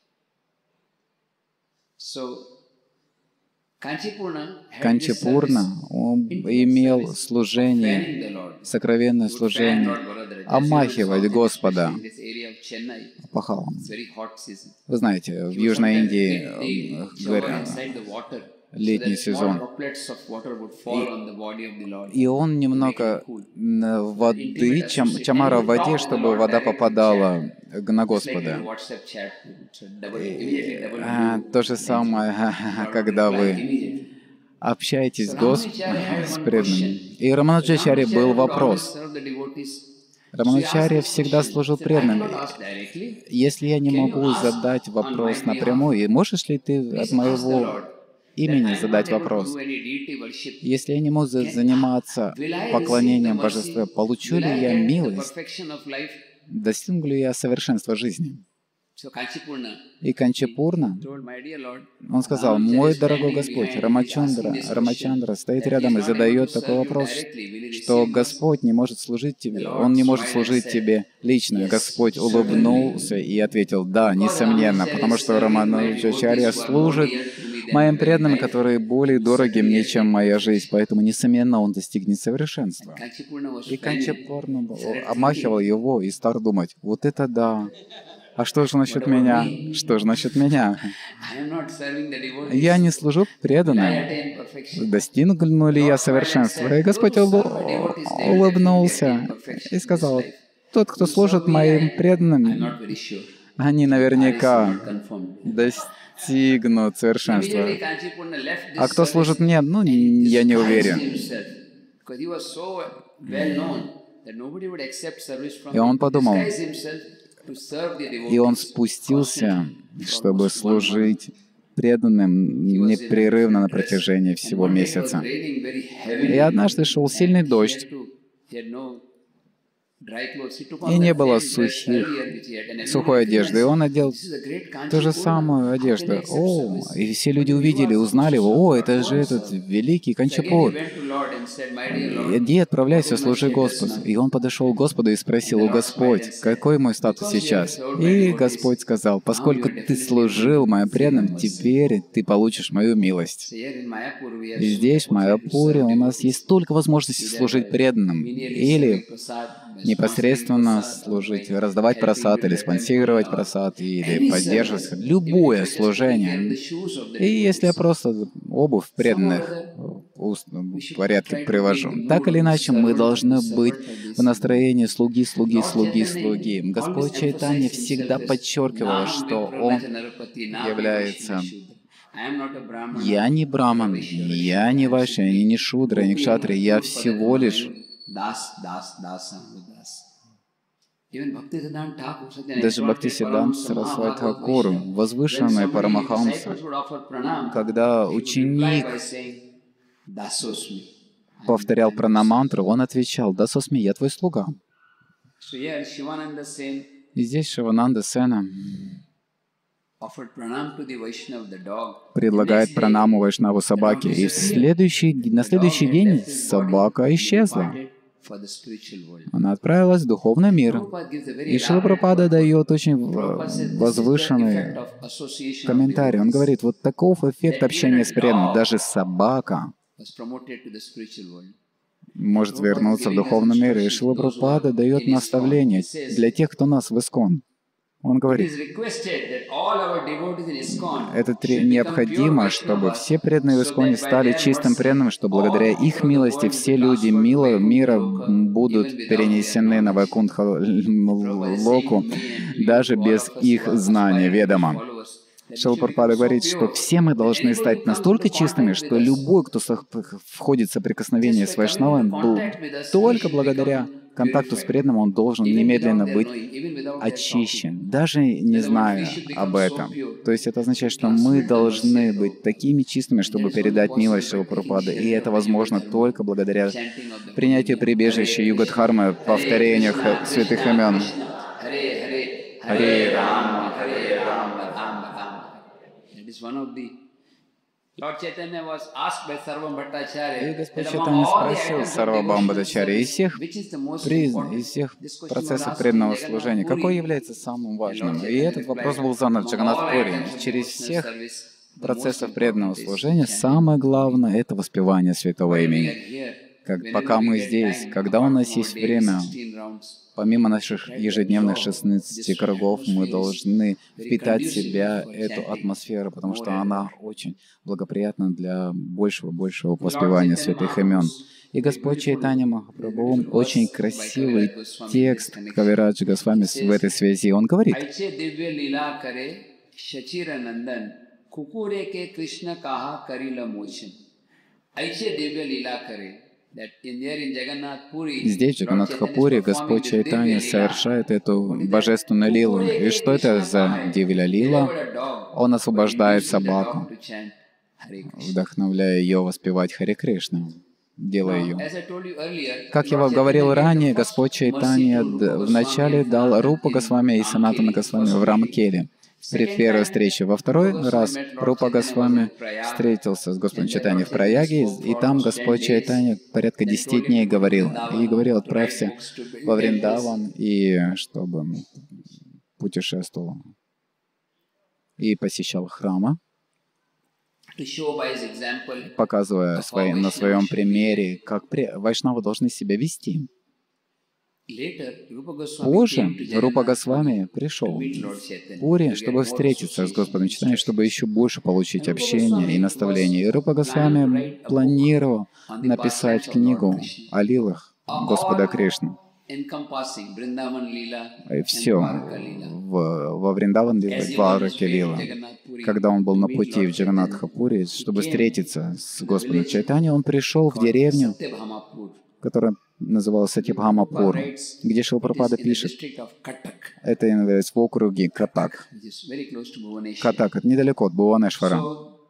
Канчипурна, он имел служение, сокровенное служение, омахивать Господа опахалом. Вы знаете, в Южной Индии э, говорят, летний сезон. И, и он немного воды, чам, чамара в воде, чтобы вода попадала на Господа. И, а, то же самое, когда вы общаетесь с Господом, с преданным. И Рамануджачарья был вопрос. Рамануджачарья всегда служил преданным. Если я не могу задать вопрос напрямую, можешь ли ты от моего имени задать вопрос? Если я не могу заниматься поклонением божеству, получу ли я милость? Достигну ли я совершенства жизни? И Канчипурна, он сказал: «Мой дорогой Господь, Рамачандра, Рамачандра стоит рядом и задает такой вопрос, что Господь не может служить тебе, Он не может служить тебе лично». Господь улыбнулся и ответил: «Да, несомненно, потому что Рамануджачарья служит моим преданным, которые более дороги мне, чем моя жизнь, поэтому, несомненно, он достигнет совершенства». И Канчипурна обмахивал его и стал думать: «Вот это да! А что же насчет меня? Что же насчет меня? Я не служу преданным. Достигну ли я совершенства?» И Господь улыбнулся и сказал: «Тот, кто служит моим преданным, они наверняка достигнут совершенства. А кто служит мне, ну, я не уверен». И он подумал, и он спустился, чтобы служить преданным непрерывно на протяжении всего месяца. И однажды шел сильный дождь, и не было сухих, сухой одежды. И он одел ту же самую одежду. О, и все люди увидели, узнали его. О, это же этот великий Канчипур. Иди, отправляйся, служи Господу. И он подошел к Господу и спросил: «О Господь, какой мой статус сейчас?» И Господь сказал: «Поскольку ты служил моим преданным, теперь ты получишь мою милость». И здесь, в Майяпуре, у нас есть столько возможностей служить преданным. Или непосредственно служить, раздавать просад, или спонсировать просад, или поддерживать любое служение. И если я просто обувь преданных в порядке привожу, так или иначе мы должны быть в настроении слуги, слуги, слуги, слуги. Господь Чайтанья всегда подчеркивал, что Он является... Я не браман, я не вайшья, я не шудра, не кшатри, я всего лишь даже Бхактисиданта Сарасвати Тхакур, возвышенный Парамахамса, когда ученик повторял пранамантру, он отвечал: «Дасосми, я твой слуга». И здесь Шивананда Сена предлагает пранаму Вайшнаву собаке, и в следующий, на следующий день собака исчезла. Она отправилась в духовный мир. И Шрила Прабхупада дает очень возвышенный комментарий. Он говорит: вот таков эффект общения с преданным. Даже собака может вернуться в духовный мир. И Шрила Прабхупада дает наставление для тех, кто нас в Искон. Он говорит: это необходимо, чтобы все преданные в Исконе стали чистым преданным, что благодаря их милости все люди мила, мира будут перенесены на Вайкунтха Локу, даже без их знания ведома. Шрила Прабхупада говорит, что все мы должны стать настолько чистыми, что любой, кто входит в соприкосновение с Вайшнавом, был только благодаря контакту с преданным, он должен немедленно быть очищен, даже не зная об этом. То есть это означает, что мы должны быть такими чистыми, чтобы передать милость Шрила Прабхупады. И это возможно только благодаря принятию прибежища Югадхармы, повторению святых имен. Харе Рама, Харе Рама, Рама Рама. И Господь Чайтанья спросил Сарвабхаума Бхаттачарья: из всех призн, из всех процессов преданного служения, какой является самым важным? И этот вопрос был задан в Джаганнат-пури. Через всех процессов преданного служения самое главное — это воспевание святого имени. как, пока мы здесь, когда у нас есть время, помимо наших ежедневных шестнадцати кругов, мы должны впитать в себя эту атмосферу, потому что она очень благоприятна для большего-большего воспевания святых имен. И Господь Чайтанья Махапрабху, очень красивый текст Кавираджа Госвами в этой связи. Он говорит: здесь, в Джаганнатхапуре, Господь Чайтанья совершает эту божественную лилу. И что это за Дивья лила? Он освобождает собаку, вдохновляя ее воспевать Харе Кришна, делая ее. Как я вам говорил ранее, Господь Чайтанья вначале дал Рупа Госвами и Санатана Госвами в Рамкеле при первой встрече. Во второй раз Рупа Госвами встретился с Господом Чайтаньей в Праяге, и там Господь Чайтанья порядка десяти дней говорил. И говорил: отправься во Вриндаван, и чтобы путешествовал и посещал храмы, показывая свои, на своем примере, как вайшнавы должны себя вести. Позже Рупа Госвами пришел в Пури, чтобы встретиться с Господом Чайтаньей, чтобы еще больше получить общение и наставление. И Рупа Госвами планировал написать книгу о лилах Господа Кришны. И все в, во Вриндаван лила, Двараке лила. Когда он был на пути в Джаганнатхапуре, чтобы встретиться с Господом Чайтаньей, он пришел в деревню, которая называлась Сатябхамапур, где Шрила Прабхупада пишет, это является в округе Катак. Катак — это недалеко от Бхуванешвара.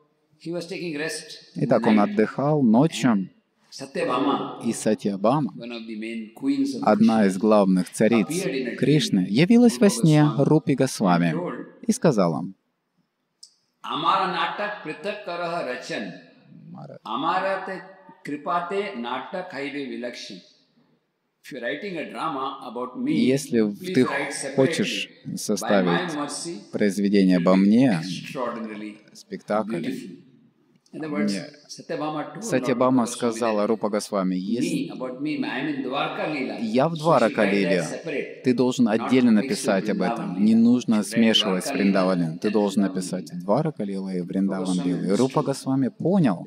Итак, он отдыхал ночью, и Сатьябхама, одна из главных цариц Кришны, явилась во сне Рупе Госвами и сказала: если ты хочешь составить произведение обо мне, спектакль, мне... Сатьябхама сказала Рупа Госвами: если я в Дварака-лиле, ты должен отдельно написать об этом. Не нужно смешивать с Вриндаваном. Ты должен написать Дварака-лила и Вриндаван-лила. И Рупа Госвами понял,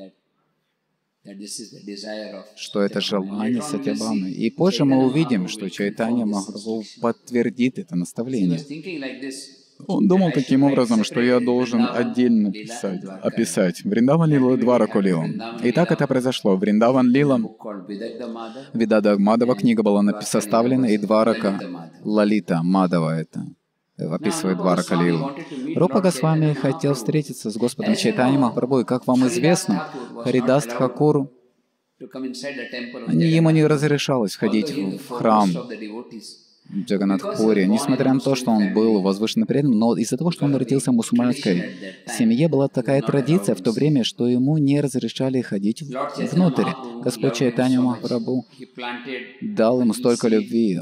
что это желание Сатьябхамы. И позже мы увидим, что Чайтанья Махапрабху подтвердит это наставление. Он думал таким образом, что я должен отдельно писать, описать Вриндаван лилу и Двараку лилу. И так это произошло. Вриндаван лила, Видада Мадава книга была составлена, и Дварака Лалита Мадава это описывает Дварака лилу. Рупа Госвами хотел встретиться с Господом Чайтаньей Махапрабху, и, как вам известно, Харидас Тхакур, ему не разрешалось входить в храм в Джаганнатхапуре, несмотря на то, что он был возвышенно предан, но из-за того, что он родился в мусульманской семье, была такая традиция в то время, что ему не разрешали ходить внутрь. Господь Чайтанья Махапрабху дал ему столько любви.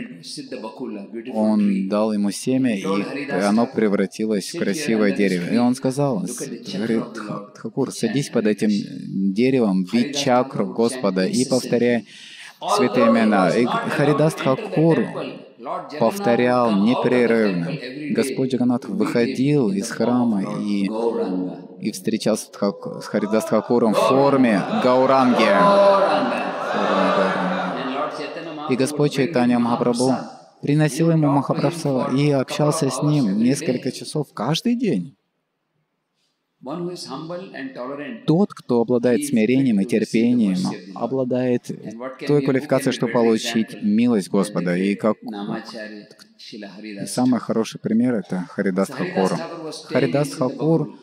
Он дал ему семя, и оно превратилось в красивое дерево. И он сказал: Тхакур, садись под этим деревом, видь чакру Господа и повторяй святые имена. И Харидас Тхакур повторял непрерывно. Господь Джаганнатх выходил из храма и, и встречался с Харидас Тхакуром в форме Гауранги. И Господь Чайтанья Махапрабху приносил ему Махапрасада и общался с ним несколько часов каждый день. Тот, кто обладает смирением и терпением, обладает той квалификацией, чтобы получить милость Господа. И, как... и самый хороший пример — это Харидас Тхакур. Харидас Тхакур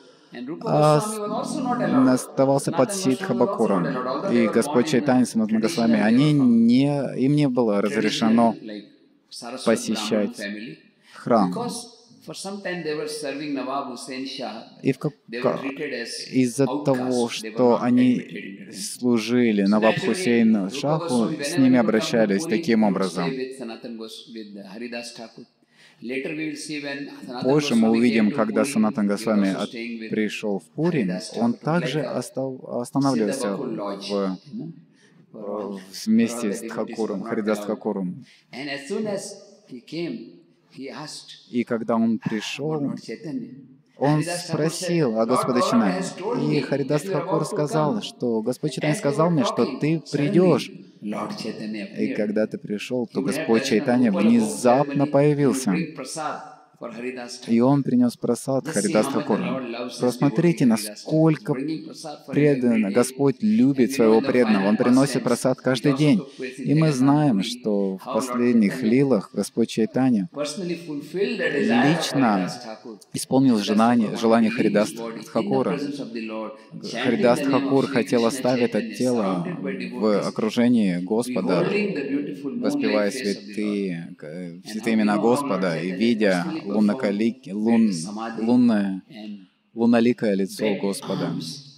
оставался под Сиддха Бакуром. И Господь Чайтанья Санатана Госвами, они не... им не было разрешено посещать храм. И как... из-за того, что они служили Наваб Хусейну Шаху, с ними обращались таким образом. Позже мы увидим, когда Санатан Госвами от... пришел в Пури, он также остав... останавливался в э, вместе с Тхакуром, Харидас Тхакуром. И когда он пришел, он спросил о Господе Чайтанье. И Харидас Тхакур сказал, что Господь Чайтанья сказал мне, что ты придешь. И когда ты пришел, то Господь Чайтанья внезапно появился. И он принес прасад Харидас Тхакуру. Посмотрите, насколько преданно Господь любит своего преданного. Он приносит прасад каждый день. И мы знаем, что в последних лилах Господь Чайтанья лично исполнил желание, желание Харидас Тхакура. Харидас Тхакур хотел оставить это тело в окружении Господа, воспевая святые, святые имена Господа и видя лунноколик- лун, лунное, лунноликое лицо Господа.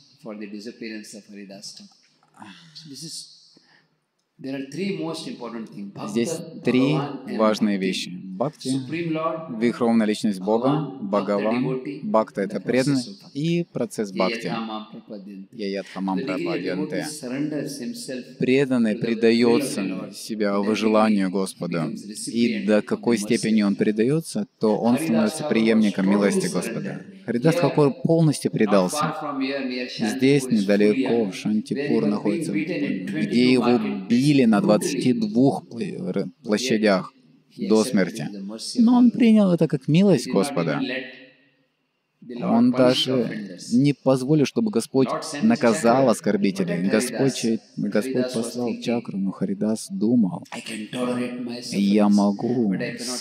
Здесь три важные вещи. Бхакти, Верховная Личность Бога, Бхагаван, Бхакта — это преданность, и процесс Бхакти. Яядхамам прападьянте. Преданный предается себя во желанию Господа. И до какой степени он предается, то он становится преемником милости Господа. Харидас Тхакур полностью предался. Здесь, недалеко, Шантипур находится, где его били на двадцати двух площадях до смерти. Но он принял это как милость Господа. Он даже не позволил, чтобы Господь наказал оскорбителей. Господь, Господь послал чакру, но Харидас думал: я могу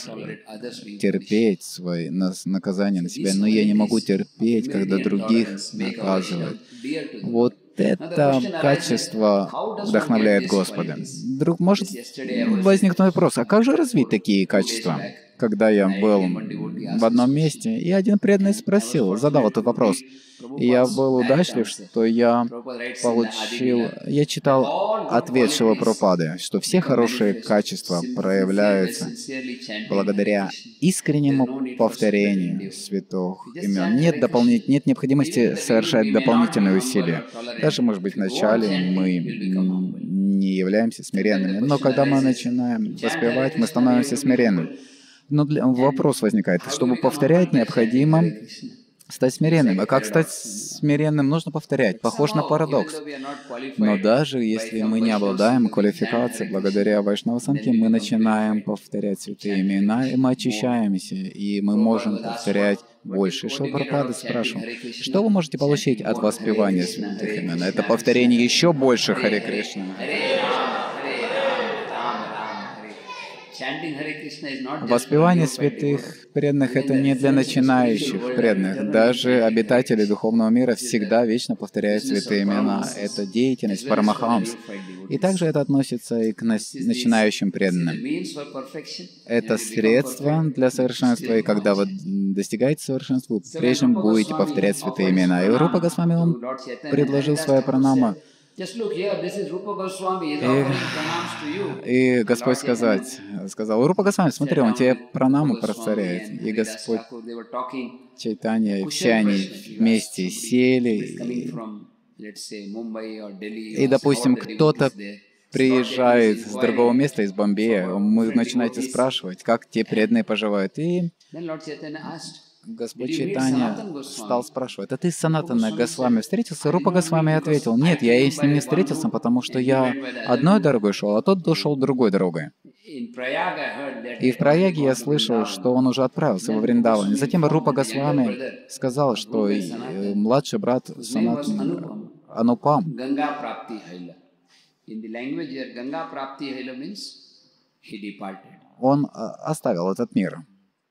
терпеть свои наказания на себя, но я не могу терпеть, когда других наказывают. Вот это качество вдохновляет Господа. Вдруг может возникнуть вопрос: а как же развить такие качества? Когда я был в одном месте, и один преданный спросил, задал этот вопрос. И я был удачлив, что я получил... Я читал ответ Шрилы Прабхупады, что все хорошие качества проявляются благодаря искреннему повторению святых имен. Нет, дополнит... Нет необходимости совершать дополнительные усилия. Даже, может быть, вначале мы не являемся смиренными, но когда мы начинаем воспевать, мы становимся смиренными. Но для... вопрос возникает: чтобы повторять, необходимо стать смиренным. А как стать смиренным? Нужно повторять. Похож на парадокс. Но даже если мы не обладаем квалификацией, благодаря Вайшнава Санхе мы начинаем повторять святые имена, и мы очищаемся, и мы можем повторять больше. Шрила Прабхупада спрашивал: что вы можете получить от воспевания святых имен? Это повторение еще больше Харе Кришна. Воспевание святых преданных — это не для начинающих преданных. Даже обитатели духовного мира всегда вечно повторяют святые имена. Это деятельность Парамахамс. И также это относится и к начинающим преданным. Это средство для совершенства, и когда вы достигаете совершенства, вы прежнему будете повторять святые имена. И Рупа Госвами, он предложил свои пранама. И, и Господь сказать, сказал: Рупа Госвами, смотри, он тебе пранаму просцаряет. И Господь Чайтанья, и все они вместе сели. И, и допустим, кто-то приезжает с другого места, из Бомбея, вы начинаете спрашивать, как те преданные поживают. И Господь Чайтанья стал спрашивать: а ты с Санатана Госвами встретился? Рупа Госвами ответил: нет, я и с ним не встретился, потому что я одной дорогой шел, а тот дошел другой дорогой. И в Праяге я слышал, что он уже отправился во Вриндаван. Затем Рупа Госвами сказал, что младший брат Санатана Анупам, он оставил этот мир.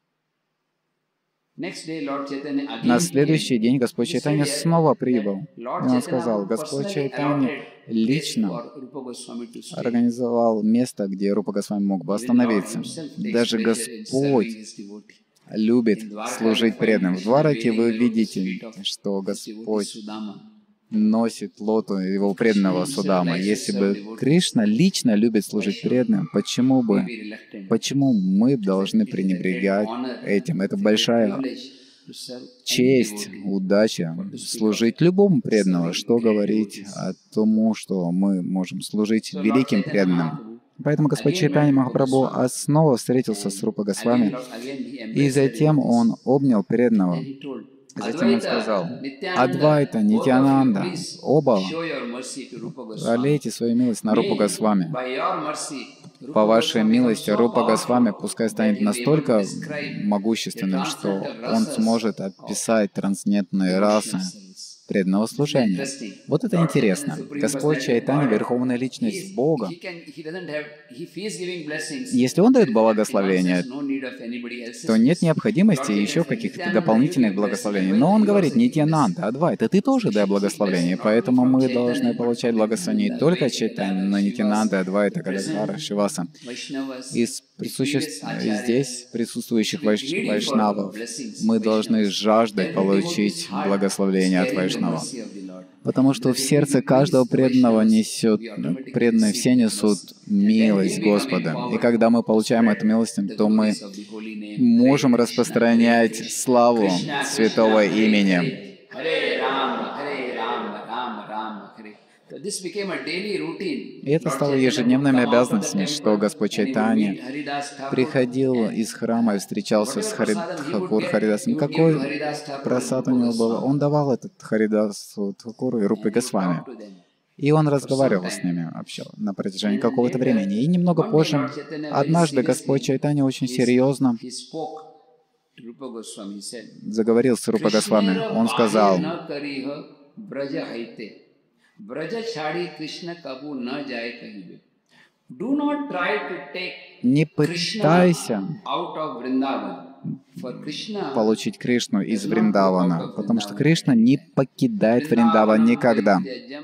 На следующий день Господь Чайтанья снова прибыл. И он сказал: Господь Чайтанья лично организовал место, где Рупа Госвами мог бы остановиться. Даже Господь любит служить преданным. В Двараке вы видите, что Господь носит лоту его преданного Судама. Если бы Кришна лично любит служить преданным, почему бы, почему мы должны пренебрегать этим? Это большая честь, удача служить любому преданному. Что говорить о тому, что мы можем служить великим преданным. Поэтому Господь Чайтанья Махапрабху снова встретился с Рупа Госвами, и затем он обнял преданного. Затем он сказал: Адвайта, Нитьянанда, оба пролейте свою милость на Рупу Госвами. По вашей милости Рупа Госвами пускай станет настолько могущественным, что он сможет описать трансцендентные расы преданного служения. Вот это интересно. Господь Чайтанья, Верховная Личность Бога, если Он дает благословение, то нет необходимости еще каких-то дополнительных благословений. Но Он говорит: Нитьянанда, Адвайта, ты тоже дай благословение. Поэтому мы должны получать благословение не только Чайтанья, но Нитьянанда, Адвайта, Гададхара, Шиваса. Из присуществ... здесь присутствующих вайш... вайшнавов мы должны жаждать получить благословение от вайшнавов. Потому что в сердце каждого преданного несет, преданные все несут милость Господа. И когда мы получаем эту милость, то мы можем распространять славу святого имени. И это стало ежедневными обязанностями, что Господь Чайтанья приходил из храма и встречался с Хари... Тхакур Харидасом. Какой прасад у него был? Он давал этот Харидасу Тхакуру и Рупе Госвами. И он разговаривал с ними, общался на протяжении какого-то времени. И немного позже, однажды Господь Чайтанья очень серьезно заговорил с Рупа Госвами. Он сказал: не пытайся получить Кришну из Вриндавана, потому что Кришна не покидает Вриндаван никогда.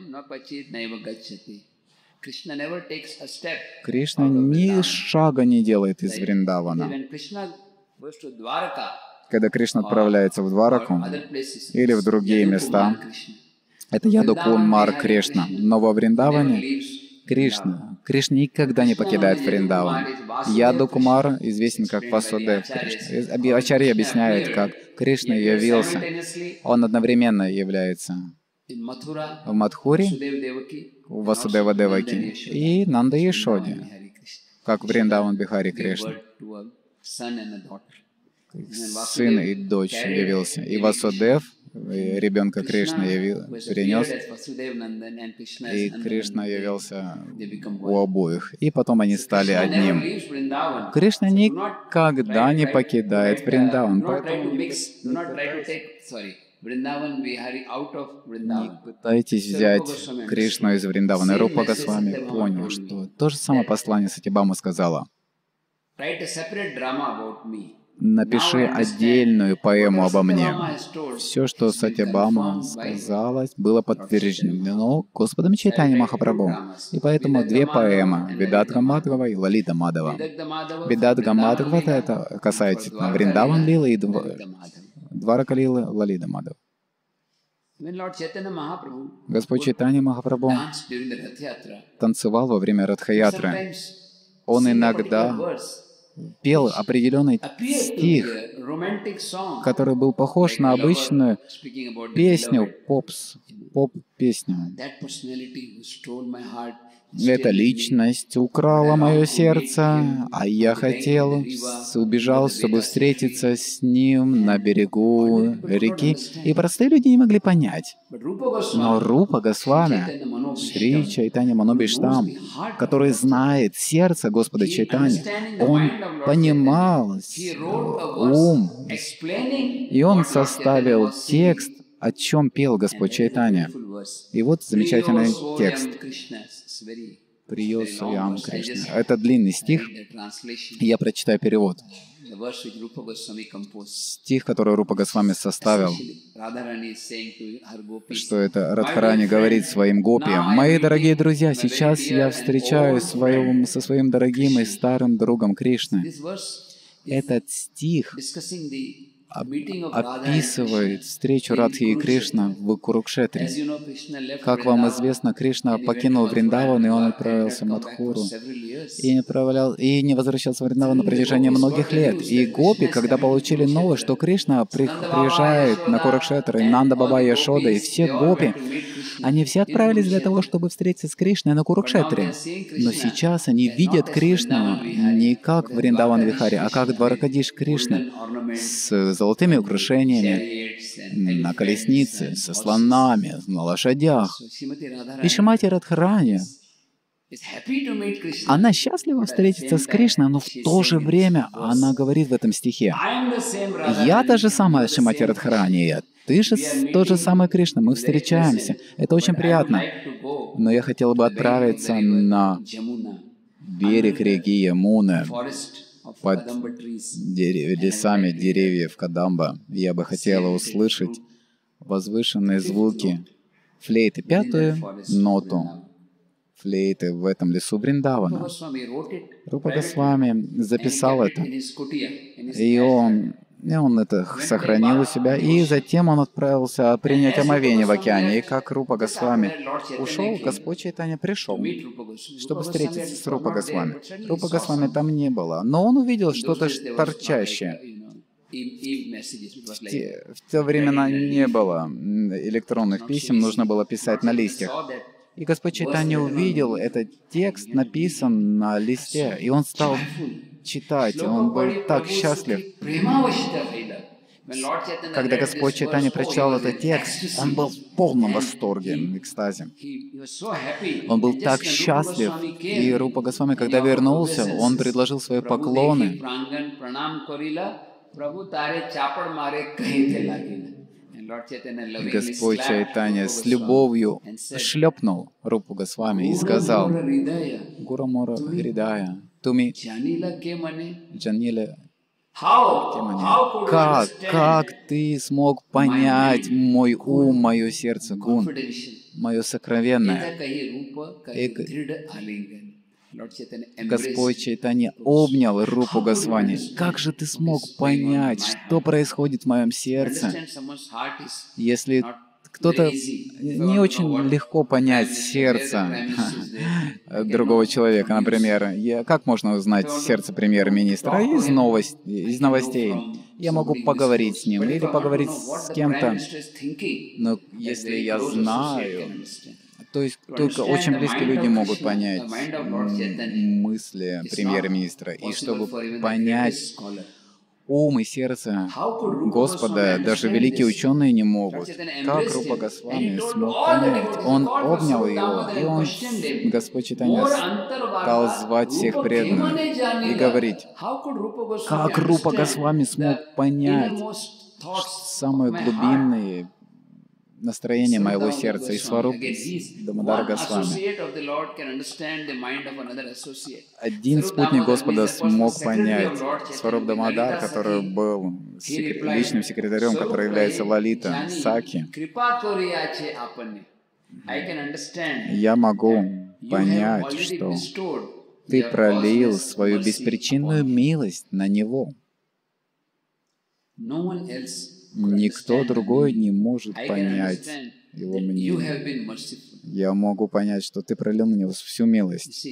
Кришна ни шага не делает из Вриндавана. Когда Кришна отправляется в Двараку или в другие места, это Ядукумар Кришна. Но во Вриндаване Кришна. Кришна никогда не покидает Вриндаван. Ядукумар известен как Васудев Кришна. Ачарья объясняет, как Кришна явился. Он одновременно является в Мадхуре, у Васудева Деваки, и Нанда Яшоде, как Вриндаван Бихари Кришна. Сын и дочь явился. И Васудев, и ребенка Кришна явил, перенес, и Кришна явился у обоих. И потом они стали одним. Кришна никогда не покидает Вриндаван. Поэтому не пытайтесь взять Кришну из Вриндавана. Рупа Госвами понял, что то же самое послание Сатьябама сказала: напиши отдельную поэму обо мне. Все, что Сатьябама сказалось, было подтверждено Господом Чайтаньей Махапрабху. И поэтому две поэмы — Видатха Мадхава и Лалита Мадхава. Видатха Мадхава — это касается Вриндаван Лилы и Дварака Лилы, Лалита Мадхава. Господь Чайтанья Махапрабху танцевал во время Радха-ятры. Он иногда пел определенный стих, который был похож на обычную песню, попс, поп-песню. Эта личность украла мое сердце, а я хотел, убежал, чтобы встретиться с ним на берегу реки. И простые люди не могли понять. Но Рупа Госвами, Шри Чайтанья Манобиштам, который знает сердце Господа Чайтаньи, он понимал ум, и он составил текст, о чем пел Господь Чайтанья. И вот замечательный текст. Прiyosayam Кришна. Это длинный стих. Я прочитаю перевод. Стих, который Рупа Госвами составил, что это Радхарани говорит своим гопиям: «Мои дорогие друзья, сейчас я встречаюсь своим, со своим дорогим и старым другом Кришной». Этот стих описывает встречу Радхи и Кришны в Курукшетре. Как вам известно, Кришна покинул Вриндаван, и он отправился в Мадхуру, и не, отправлял, и не возвращался в Вриндаван на протяжении многих лет. И гопи, когда получили новость, что Кришна при, приезжает на Курукшетр, и Нанда Баба, и Яшода, и все гопи, они все отправились для того, чтобы встретиться с Кришной на Курукшетре. Но сейчас они видят Кришну не как Вриндаван Вихари, а как Дваракадиш Кришна с золотыми украшениями, на колеснице, со слонами, на лошадях. И Шримати Радхарани, она счастлива встретиться с Кришной, но в то же время она говорит в этом стихе: «Я та же самая Шримати Радхарани, ты же тот же самый Кришна, мы встречаемся. Это очень приятно. Но я хотела бы отправиться на берег реки Ямуны, под дерев... лесами деревьев Кадамба. Я бы хотела услышать возвышенные звуки флейты, пятую ноту флейты в этом лесу Вриндавана». Рупа Госвами записал это, и он, и он это сохранил у себя, и затем он отправился принять омовение в океане. И как Рупа Госвами ушел, Господь Чайтанья пришел, чтобы встретиться с Рупа Госвами. Рупа Госвами там не было, но он увидел что-то торчащее. В те, в те времена не было электронных писем, нужно было писать на листьях. И Господь Чайтанья увидел этот текст, написан на листе, и он стал читать, и он был так счастлив. Когда Господь Чайтанья прочитал этот текст, он был в полном восторге, в экстазе. Он был так счастлив. И Рупа Госвами, когда вернулся, он предложил свои поклоны. Господь Чайтанья с любовью шлепнул Рупу Госвами и сказал: «Гурамура Хридая, туми Джаниле Кемане». Как, как ты смог понять мой ум, мое сердце, гун, мое сокровенное? Господь Чайтанья обнял Рупу Госвами. Как же ты смог понять, что происходит в моем сердце? Если кто-то не очень легко понять сердце другого человека, например, я, как можно узнать сердце премьер-министра? Из, новость, из новостей. Я могу поговорить с ним или поговорить с кем-то, но если я знаю, то есть только очень близкие люди могут понять мысли премьер-министра. И чтобы понять ум и сердце Господа, даже великие ученые не могут. Как Рупа Госвами смог понять? Он обнял его, и он, Господь Чайтанья, стал звать всех преданных и говорить: как Рупа Госвами смог понять самые глубинные настроение моего сердца. И Сваруп Дамодара Госвами. Один спутник Господа смог понять. Сваруп Дамодар, который был секрет, личным секретарем, который является Лалита Саки. Я могу понять, что ты пролил свою беспричинную милость на него. Никто другой не может понять его мнение. Я могу понять, что ты пролил на него всю милость.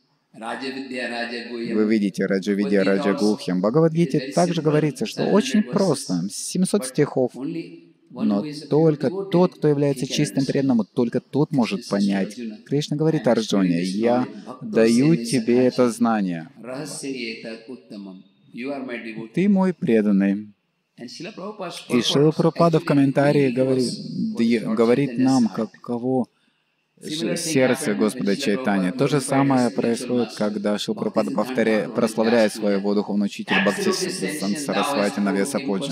Вы видите Раджа Видья, Раджа Гухьям. В Бхагавад-гите также говорится, что очень просто, семьсот стихов, но только тот, кто является чистым преданным, только тот может понять. Кришна говорит Арджуне: «Я даю тебе это знание. Ты мой преданный». И Шрила Прабхупада в комментарии говорит, говорит нам, каково сердце Господа Чайтаньи. То же самое происходит, когда Шрила Прабхупада повторяет, прославляет своего духовного учителя Бхактисиданта Сарасвати Навьясапуджи.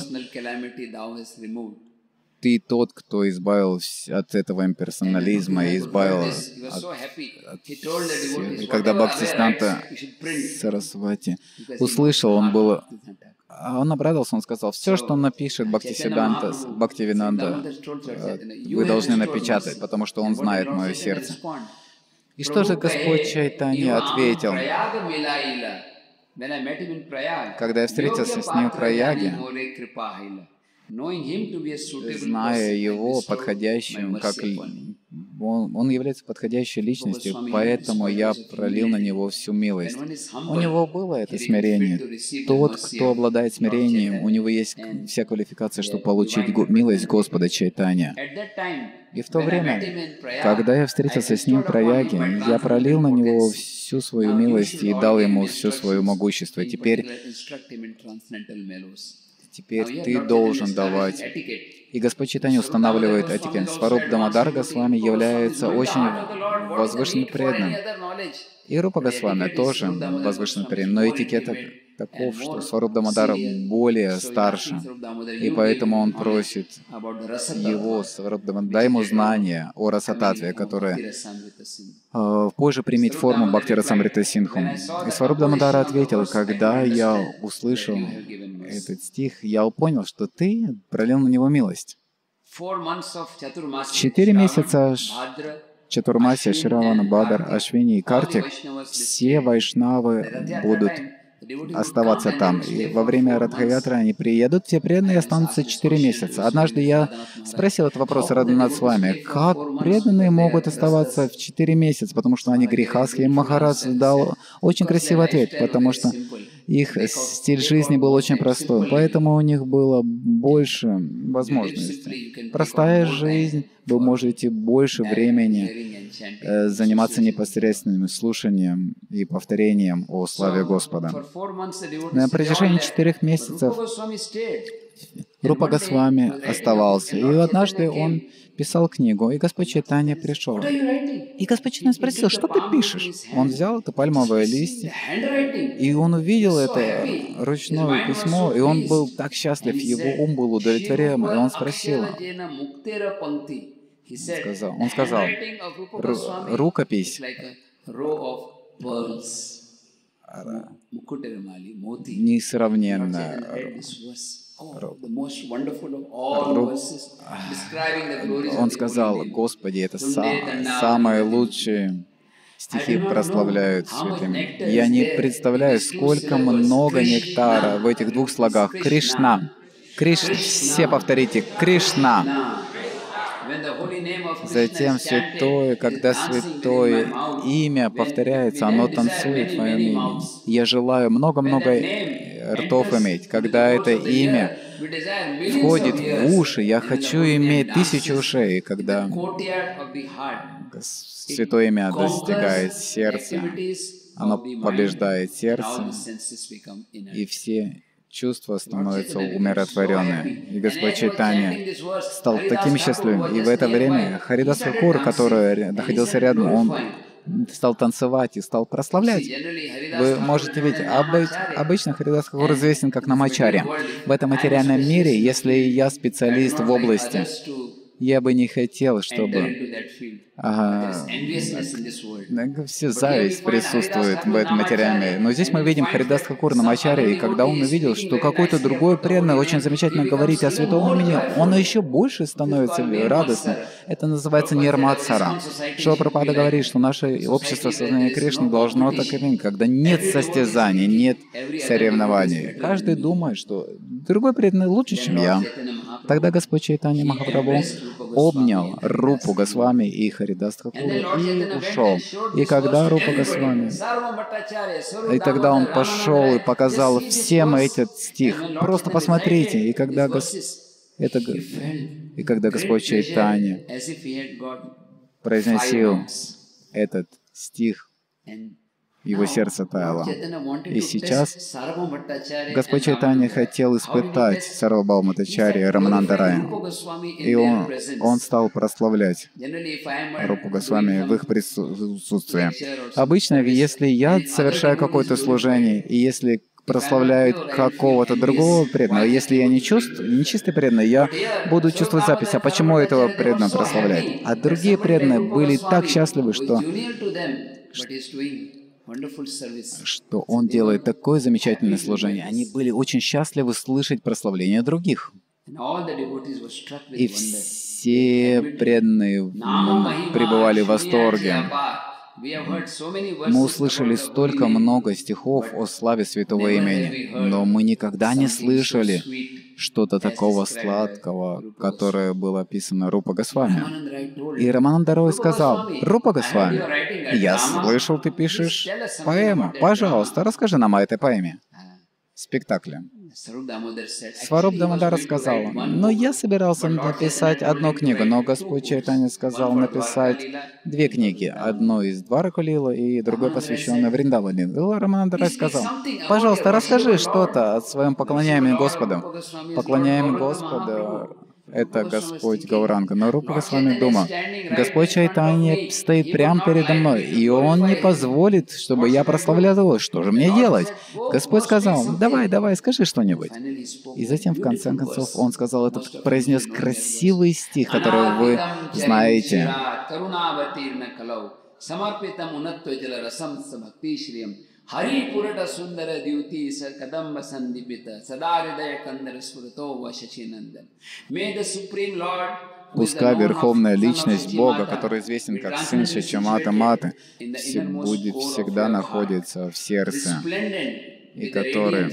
Ты тот, кто избавил от этого имперсонализма и избавил от, от всех. И когда Бхактисиданта Сарасвати услышал, он был... Он обрадовался, он сказал: все, что напишет Бхактисиданта, Бхактивинанда, вы должны напечатать, потому что он знает мое сердце. И что же Господь Чайтанья ответил? Когда я встретился с ним в Праяге, зная его подходящим, как он, он является подходящей личностью, поэтому я пролил на него всю милость. У него было это смирение. Тот, кто обладает смирением, у него есть вся квалификация, чтобы получить милость Господа Чайтанья. И в то время, когда я встретился с ним в Праяге, я пролил на него всю свою милость и дал ему все свое могущество. Теперь, теперь ты должен давать. И Господь Чайтанья устанавливает этикет. Сваруб Дамодар Госвами является очень возвышенным преданным. И Рупа Госвами тоже возвышенный преданным. Но этикет таков, что Сваруб Дамодар более старше. И поэтому он просит его, Сваруб Дамодар, дай ему знания о Расататве, которое э, позже примет форму Бхакти Расамрита Синдху. И Сваруб Дамодар ответил, когда я услышал этот стих, я понял, что ты пролил на него милость. Четыре месяца Чатурмаси, Шравана, Бадр, Ашвини и Картик, все вайшнавы будут оставаться там. И во время Радхаятры они приедут, все преданные останутся четыре месяца. Однажды я спросил этот вопрос Радханат с вами, как преданные могут оставаться в четыре месяца, потому что они грехаски. И Махарадж дал очень красивый ответ, потому что их стиль жизни был очень простой, поэтому у них было больше возможностей. Простая жизнь, вы можете больше времени э, заниматься непосредственным слушанием и повторением о славе Господа. На протяжении четырех месяцев Рупа Госвами оставался, и однажды он писал книгу, и Господь Чайтанья пришел. И Господь Чайтанья спросил, что ты пишешь? Он взял это пальмовое листья, и он увидел это ручное письмо, и он был так счастлив, его ум был удовлетворяем, и он спросил, он сказал, он сказал рукопись несравненная. Он сказал, Господи, это са- самые лучшие стихи прославляют святыми. Я не представляю, сколько много нектара в этих двух слогах. Кришна. Кришна. Все повторите. Кришна. Затем святое, когда святое имя повторяется, оно танцует в твоем имени. Я желаю много-много ртов иметь. Когда это имя входит в уши, я хочу иметь тысячу ушей. Когда святое имя достигает сердца, оно побеждает сердце, и все чувства становятся умиротворенными. И Господь Чайтанья стал таким счастливым. И в это время Харидас Тхакур, который находился рядом, он стал танцевать и стал прославлять. Вы можете видеть, обы... обычно Харидас Тхакур известен как Намачарья. В этом материальном мире, если я специалист в области, я бы не хотел, чтобы ага, все зависть присутствует в этом материальном мире. Но здесь мы видим Харидас Тхакур Намачарья, и когда он увидел, что какой-то другой преданный очень замечательно говорит о святом имени, он еще больше становится радостным. Это называется нирматсара. Шрила Прабхупада говорит, что наше общество сознания Кришны должно так иметь, когда нет состязаний, нет соревнований. Каждый думает, что другой преданный лучше, чем я. Тогда Господь Чайтанья Махапрабху обнял Рупу Госвами и Харидас Тхакура и ушел. И когда Рупа Госвами, и тогда он пошел и показал всем этот стих. Просто посмотрите. И когда, Гос... это... и когда Господь Чайтанья произносил этот стих, его сердце таяло. И сейчас Господь Чайтанья хотел испытать Сарвабхаума Бхаттачарьи Рамананда Рая. И он, он стал прославлять Рупу Госвами в их присутствии. Обычно, если я совершаю какое-то служение, и если прославляют какого-то другого преданного, если я не чувствую, не чистый преданный, я буду чувствовать запись, а почему этого преданного прославляют? А другие преданные были так счастливы, что что он делает такое замечательное служение. Они были очень счастливы слышать прославление других. И все преданные пребывали в восторге. Мы услышали столько много стихов о славе святого имени, но мы никогда не слышали что-то такого сладкого, которое было описано Рупа Госвами. И Рамананда Рой сказал: «Рупа Госвами, я слышал, ты пишешь поэму. Пожалуйста, расскажи нам о этой поэме». В спектакле. Сваруб Дамодар сказал: «Но я собирался написать одну книгу, но Господь Чайтанья сказал написать две книги. Одну из Дварака Лила и другой, посвященной Вриндаване». Рамананда Рай сказал: «Пожалуйста, расскажи что-то о своем поклоняемом Господу». Поклоняемый Господа — это Господь Гауранга. Но Рупа Госвами думал: Господь Чайтанья стоит прямо передо мной, и Он не позволит, чтобы я прославлял Его. Что же мне делать? Господь сказал: «Давай, давай, скажи что-нибудь». И затем, в конце концов, Он сказал этот, произнес красивый стих, который вы знаете. Hari Purata Sundara Dyuti Kadamba Sandipita Sadaridaya Kandara Spurito Vasachinandan. May the Supreme Lord, Пускай Верховная Личность Бога, который известен как Сын Шачимата Маты, будет всегда находиться в сердце, и который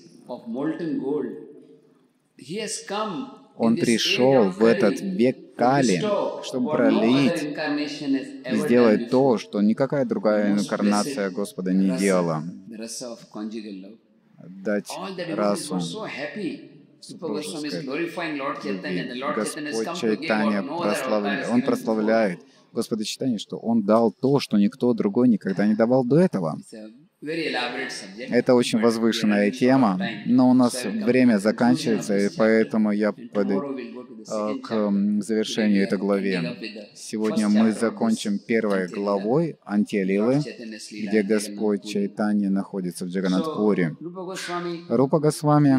Он пришел в этот век Кали, чтобы пролить и сделать то, что никакая другая инкарнация Господа не делала. Дать расу супружеской любви. Господь Чайтанья прославляет, Он прославляет Господа Чайтанья, что Он дал то, что никто другой никогда не давал до этого. Это очень возвышенная тема, но у нас время заканчивается, и поэтому я подойду к завершению этой главы. Сегодня мы закончим первой главой Антья-лилы, где Господь Чайтанья находится в Джаганнат-пури. Рупа Госвами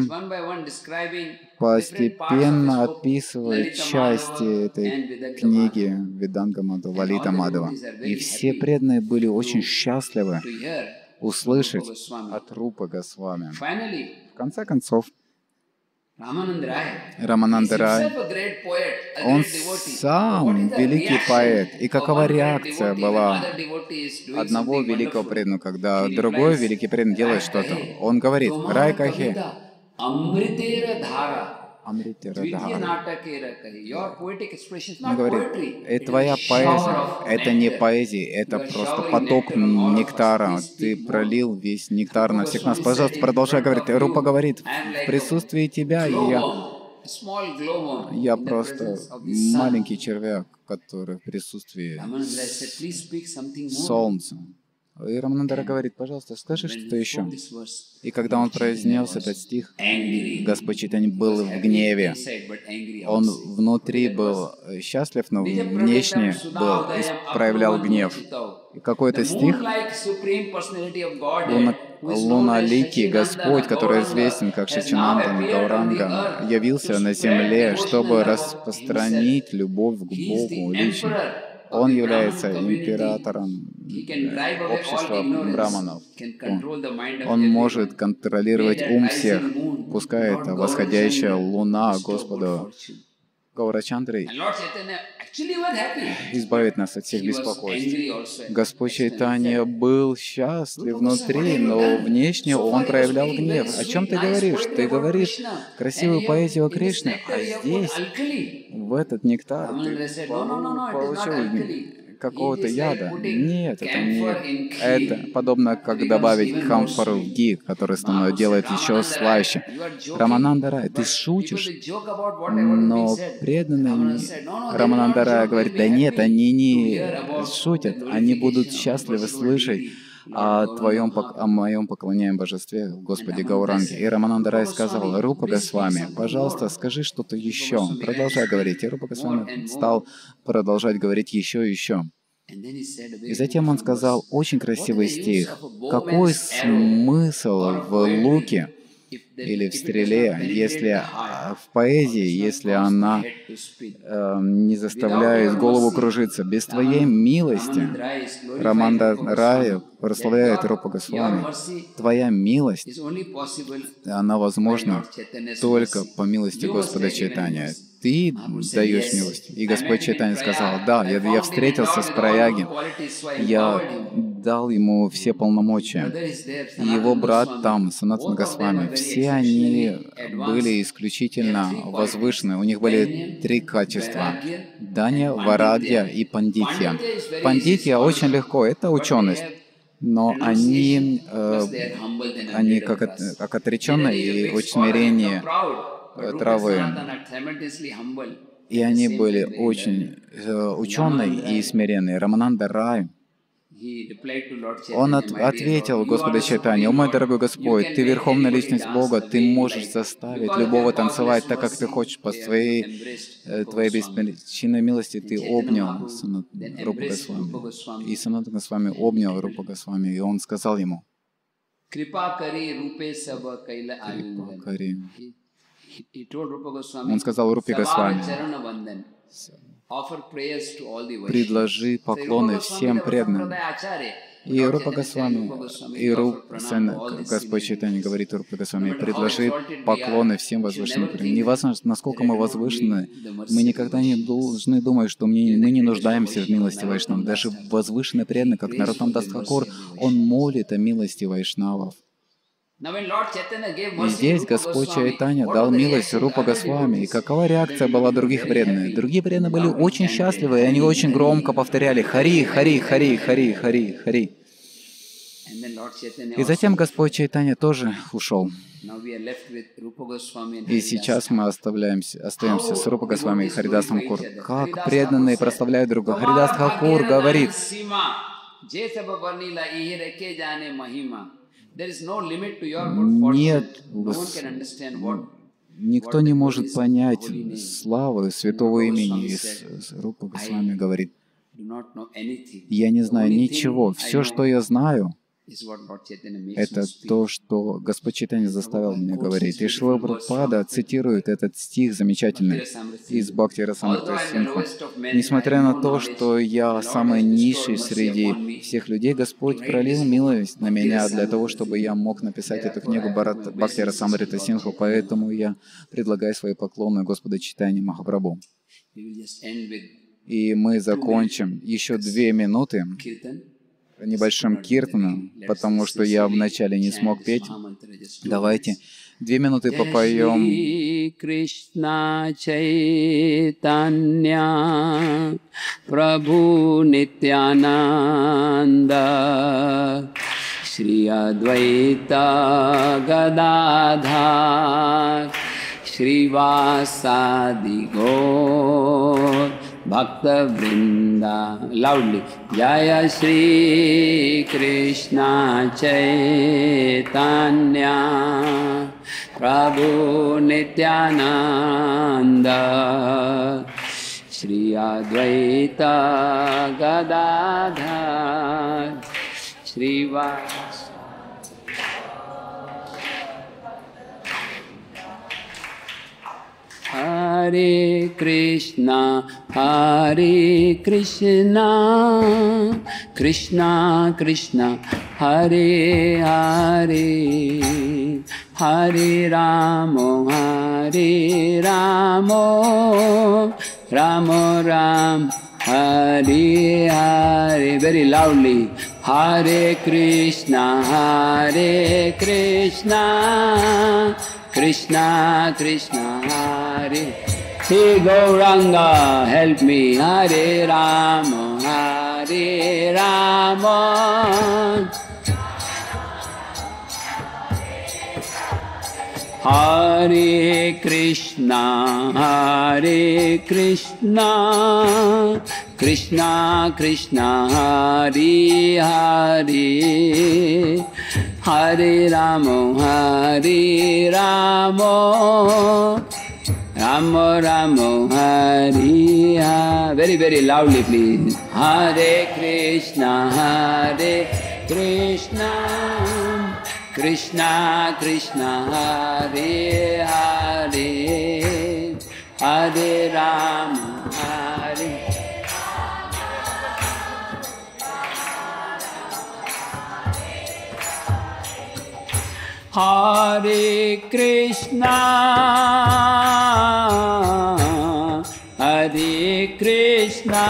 постепенно описывает части этой книги Веданга Мадхава, Лалита Мадхава. И все преданные были очень счастливы услышать от Рупы Госвами. В конце концов, Рамананда Рай, он сам великий поэт. И какова реакция была одного великого преданного, когда другой великий преданный делает что-то? Он говорит: «Рай Кахе, Амритера Дхара». Он говорит: «И твоя поэзия — это не поэзия, это просто поток нектара. Ты пролил весь нектар на всех нас. Пожалуйста, продолжай говорить». Рупа говорит: «В присутствии тебя я, я просто маленький червяк, который в присутствии солнца». И Рамананда говорит: «Пожалуйста, скажи что-то еще». И когда он произнес этот стих, Господь Чайтанья был в гневе. Он внутри был счастлив, но внешне был, проявлял гнев. И какой-то стих, Луна, Луналикий Господь, который известен как Шачинандан Гауранга, явился на земле, чтобы распространить любовь к Богу лично. Он является императором общества браманов. Он, он может контролировать ум всех. Пускай это восходящая луна Господа Гаурачандры избавит нас от всех беспокойств. Господь Чайтанья был счастлив внутри, но внешне он проявлял гнев. О чем ты говоришь? Ты говоришь красивую поэзию о Кришне, а здесь, в этот нектар, ты получил какого-то яда. Нет, это не... Это подобно, как добавить камфору в ги, который становится, делает еще слаще. Рамананда Рай, ты шутишь? Но преданные Рамананда Рай говорит: да нет, они не шутят, они будут счастливы слышать о твоем, о моем поклоняемом божестве, Господе Гауранге. И Рамананда Рай сказал: Рупа Госвами, пожалуйста, скажи что-то еще. Продолжай говорить. И Рупа Госвами стал продолжать говорить еще и еще. И затем он сказал очень красивый стих. Какой смысл в луке или в стреле, если в поэзии, если она э, не заставляет голову кружиться? Без твоей милости, Рамананда Рай прославляет Рупа Госвами, твоя милость, она возможна только по милости Господа Чайтанья. ты даешь милость. И Господь Чайтанья сказал, да, я, я встретился с Праяги, я дал ему все полномочия. И его брат там, Санатана Госвами, все они были исключительно возвышены. У них были три качества. Данья, Варагья и Пандитья. Пандитья очень легко, это ученость. Но они, э, они как, от, как отреченные и очень смирение травы. И они были очень э, ученые и смиренные. Рамананда Рай, он от, ответил Господу Чайтанье: «О мой дорогой Господь, Ты Верховная Личность Бога, Ты можешь заставить любого танцевать так, как Ты хочешь, по Твоей, твоей беспричинной милости Ты обнял Рупа Госвами». И Санатана Госвами обнял Рупа Госвами, и он сказал ему: «Крипакари». Он сказал Рупе Госвами: «Предложи поклоны всем преданным». И Рупа Госвами, и Руп, Господь Чайтанья говорит Рупа Госвами: «Предложи поклоны всем возвышенным преданным». Неважно, насколько мы возвышены, мы никогда не должны думать, что мы не нуждаемся в милости Вайшнав. Даже возвышенный преданный, как Нароттам Дас Тхакур, он молит о милости Вайшнавов. И здесь Господь Чайтанья дал милость Рупа Госвами. И какова реакция была других преданных? Другие преданные были очень счастливы, и они очень громко повторяли: «Хари, Хари, Хари, Хари, Хари, Хари». И затем Господь Чайтанья тоже ушел. И сейчас мы оставляемся, остаемся с Рупа Госвами и Харидасом Тхакур. Как преданные прославляют друга. Харидас Тхакур говорит: нет, никто не может понять славы святого имени. И Рупа Госвами говорит: я не знаю ничего. Все, что я знаю, это то, что Господь Чайтанья заставил меня говорить. И Шрила Прабхупада цитирует этот стих замечательный из Бхакти Расамрита Синдху. Несмотря на то, что я самый низший среди всех людей, Господь пролил милость на меня для того, чтобы я мог написать эту книгу Бхакти Расамрита Синдху, поэтому я предлагаю свои поклоны Господу Чайтанье Махапрабху. И мы закончим еще две минуты небольшим киртаном, потому что я вначале не смог петь. Давайте две минуты попоем. Кришна Чайтанья Прабху Нитянанда Шри Адвайта Гададхар Шривасади Гор Bhakta Vrinda, loudly, Jaya Shri Krishna Chaitanya Prabhu Nityananda Shri Advaita Gadadhar Shri Vas Hare Krishna, Hare Krishna, Krishna Krishna, Hare Hare, Hare Ramo, Hare Ramo, Ramo Ram, Hare Hare. Very loudly. Hare Krishna, Hare Krishna, Krishna Krishna, Hare. Hey Gauranga, help me. Hare Rama, Hare Rama. Hare Krishna, Hare Krishna, Krishna Krishna, Hare Hare, Hare Rama, Hare Rama, Rama Rama, Hare Hare. Very, very loudly, please. Hare Krishna, Hare Krishna, Krishna Krishna, Hare Hare, Hare Rama, Hare. Hare Krishna, Krishna,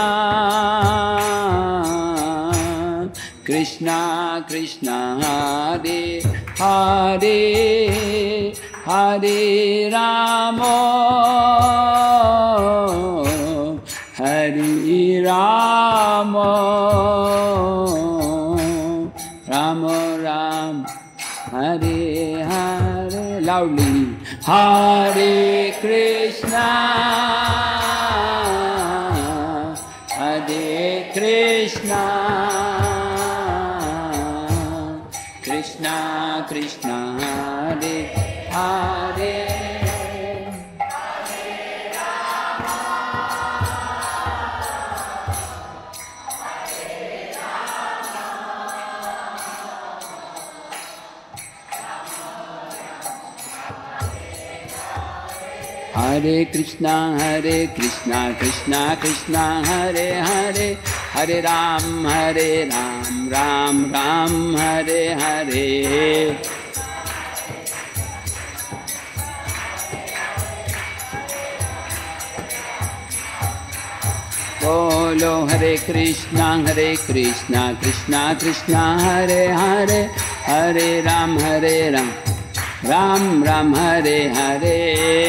Krishna Krishna Hare Hare, Hare Rama, Hare Rama, Rama Ram, Hare Hare. Loudly, Hare Krishna, Hare Krishna, Krishna Krishna Hare Hare. Hare Krishna, Hare Krishna, Krishna Krishna, Hare Hare, Hare Ram, Hare Ram, Ram Ram, Hare Hare. Bolo Hare Krishna, Hare Krishna, Krishna Krishna, Hare Hare, Hare Ram, Hare Ram, Ram Ram, Hare Hare.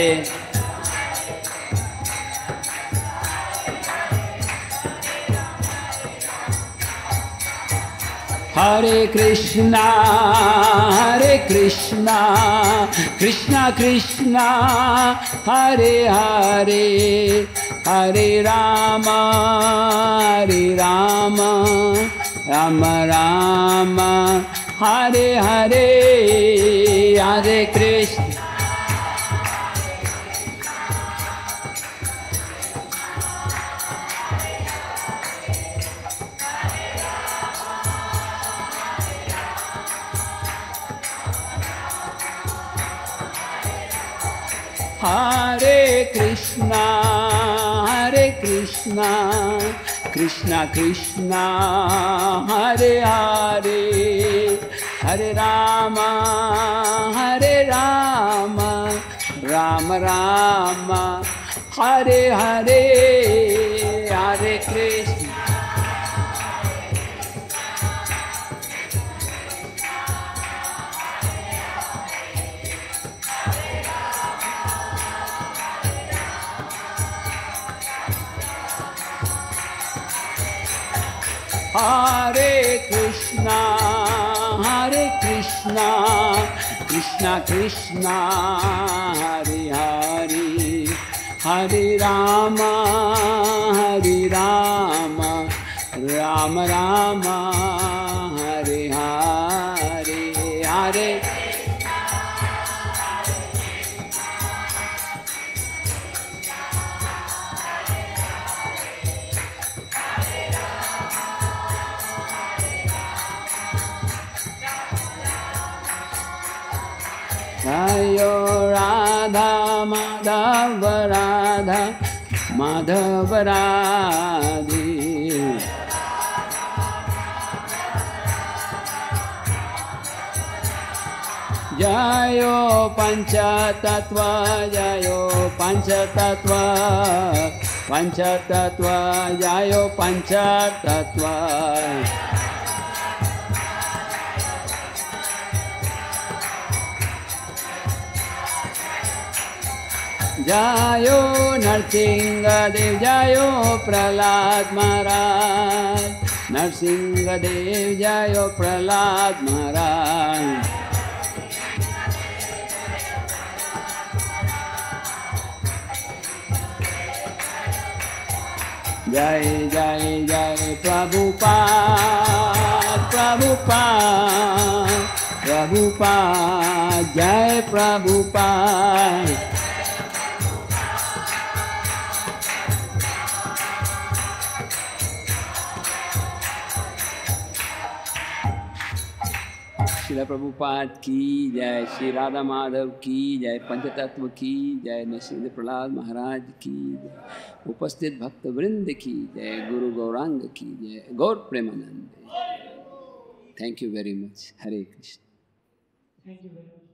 Hare Krishna, Hare Krishna, Krishna Krishna, Hare Hare, Hare Rama, Hare Rama, Rama Rama, Hare Hare, Hare Krishna. Hare Krishna, Hare Krishna, Krishna Krishna, Hare Hare, Hare Rama, Hare Rama, Rama Rama, Hare Hare, Hare Krishna. Hare Krishna, Hare Krishna, Krishna Krishna, Hare Hare, Hare Rama, Hare Rama, Rama Rama, Hare Hare, Hare. Jayo Radha Madhava Radha Madhava Radhe, Jayo Pancha Tattva, Jayo Pancha Tattva, Pancha Tattva, Jayo Pancha Tattva. Jayo Narsingha Dev, Jayo Prahlad Maharaj, Narsingha Dev, Jayo Prahlad Maharaj. Jai Jai Jai Prabhupada, Prabhupada, Prabhupada, Jai Prabhupada. Srila प्रभुपाद की जय, श्री राधा माधव की जय, पंचतत्व की जय, नरसिंह प्रहलाद महाराज की जय, उपस्थित भक्त वृंद की जय, गुरु गौरांग की जय, Gaur Premanand. Thank you very much. Hare Krishna. Thank you very much.